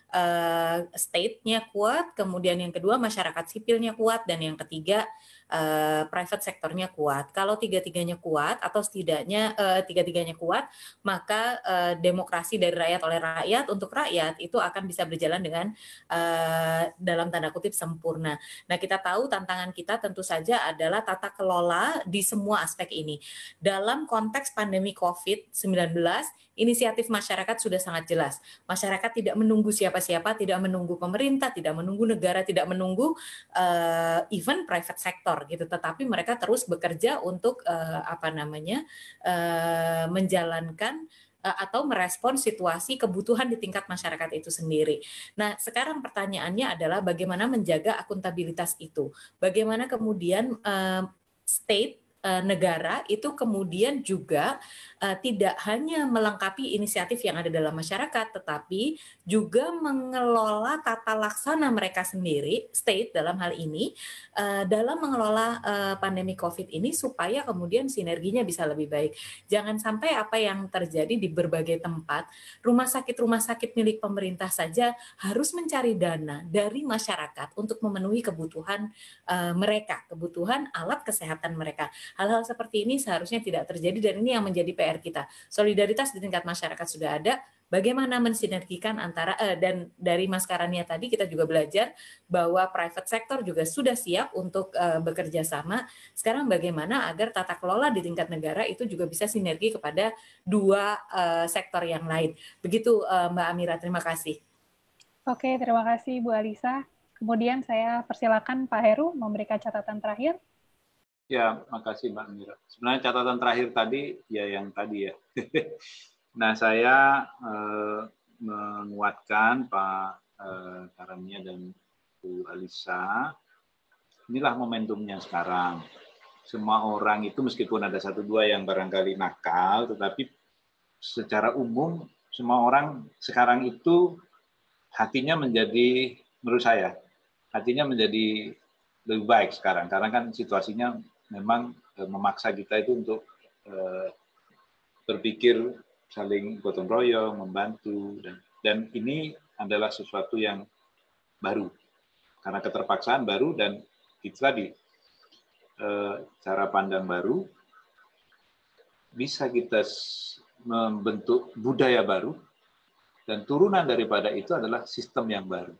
uh, state-nya kuat, kemudian yang kedua masyarakat sipilnya kuat, dan yang ketiga Uh, private sektornya kuat. Kalau tiga-tiganya kuat atau setidaknya uh, tiga-tiganya kuat, maka uh, demokrasi dari rakyat oleh rakyat untuk rakyat itu akan bisa berjalan dengan uh, dalam tanda kutip sempurna. Nah, kita tahu tantangan kita tentu saja adalah tata kelola di semua aspek ini. Dalam konteks pandemi covid sembilan belas, inisiatif masyarakat sudah sangat jelas. Masyarakat tidak menunggu siapa-siapa, tidak menunggu pemerintah, tidak menunggu negara, tidak menunggu uh, even private sector gitu, tetapi mereka terus bekerja untuk uh, apa namanya uh, menjalankan uh, atau merespon situasi kebutuhan di tingkat masyarakat itu sendiri. Nah, sekarang pertanyaannya adalah bagaimana menjaga akuntabilitas itu, bagaimana kemudian uh, state negara itu kemudian juga uh, tidak hanya melengkapi inisiatif yang ada dalam masyarakat, tetapi juga mengelola tata laksana mereka sendiri, state dalam hal ini, uh, dalam mengelola uh, pandemi COVID ini supaya kemudian sinerginya bisa lebih baik. Jangan sampai apa yang terjadi di berbagai tempat, rumah sakit-rumah sakit milik pemerintah saja harus mencari dana dari masyarakat untuk memenuhi kebutuhan uh, mereka, kebutuhan alat kesehatan mereka. Hal-hal seperti ini seharusnya tidak terjadi, dan ini yang menjadi P R kita. Solidaritas di tingkat masyarakat sudah ada, bagaimana mensinergikan antara, eh, dan dari Mas Karania tadi kita juga belajar bahwa private sector juga sudah siap untuk eh, bekerja sama. Sekarang bagaimana agar tata kelola di tingkat negara itu juga bisa sinergi kepada dua eh, sektor yang lain. Begitu eh, Mbak Amira, terima kasih. Oke, terima kasih Bu Alisa. Kemudian saya persilakan Pak Heru memberikan catatan terakhir. Ya, makasih Mbak Mira. Sebenarnya catatan terakhir tadi, ya yang tadi ya. Nah, saya eh, menguatkan Pak eh, Karania dan Bu Alisa. Inilah momentumnya sekarang. Semua orang itu meskipun ada satu dua yang barangkali nakal, tetapi secara umum semua orang sekarang itu hatinya menjadi, menurut saya, hatinya menjadi lebih baik sekarang. Karena kan situasinya memang memaksa kita itu untuk uh, berpikir saling gotong royong, membantu, dan, dan ini adalah sesuatu yang baru karena keterpaksaan baru, dan itu tadi uh, cara pandang baru bisa kita membentuk budaya baru, dan turunan daripada itu adalah sistem yang baru.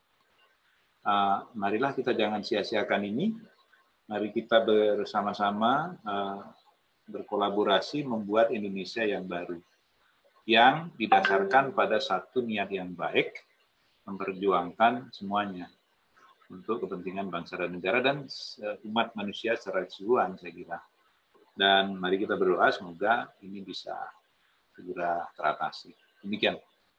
Uh, marilah kita jangan sia-siakan ini. Mari kita bersama-sama uh, berkolaborasi membuat Indonesia yang baru, yang didasarkan pada satu niat yang baik, memperjuangkan semuanya untuk kepentingan bangsa dan negara dan umat manusia secara keseluruhan, saya kira. Dan mari kita berdoa semoga ini bisa segera teratasi. Demikian.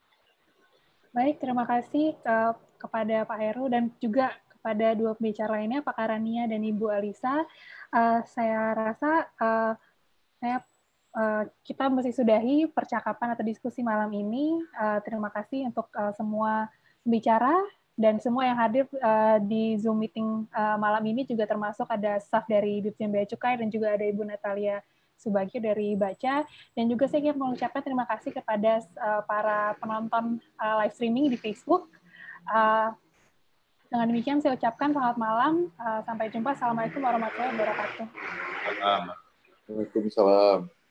Baik, terima kasih ke, kepada Pak Heru dan juga pada dua pembicara lainnya, Pak Karania dan Ibu Alisa. Uh, saya rasa uh, saya, uh, kita mesti sudahi percakapan atau diskusi malam ini. Uh, terima kasih untuk uh, semua pembicara dan semua yang hadir uh, di Zoom meeting uh, malam ini, juga termasuk ada staf dari Ditjen Bea Cukai dan juga ada Ibu Natalia Subagio dari Baca, dan juga saya ingin mengucapkan terima kasih kepada uh, para penonton uh, live streaming di Facebook. Uh, dengan demikian saya ucapkan selamat malam, uh, sampai jumpa. Assalamualaikum warahmatullahi wabarakatuh. Waalaikumsalam.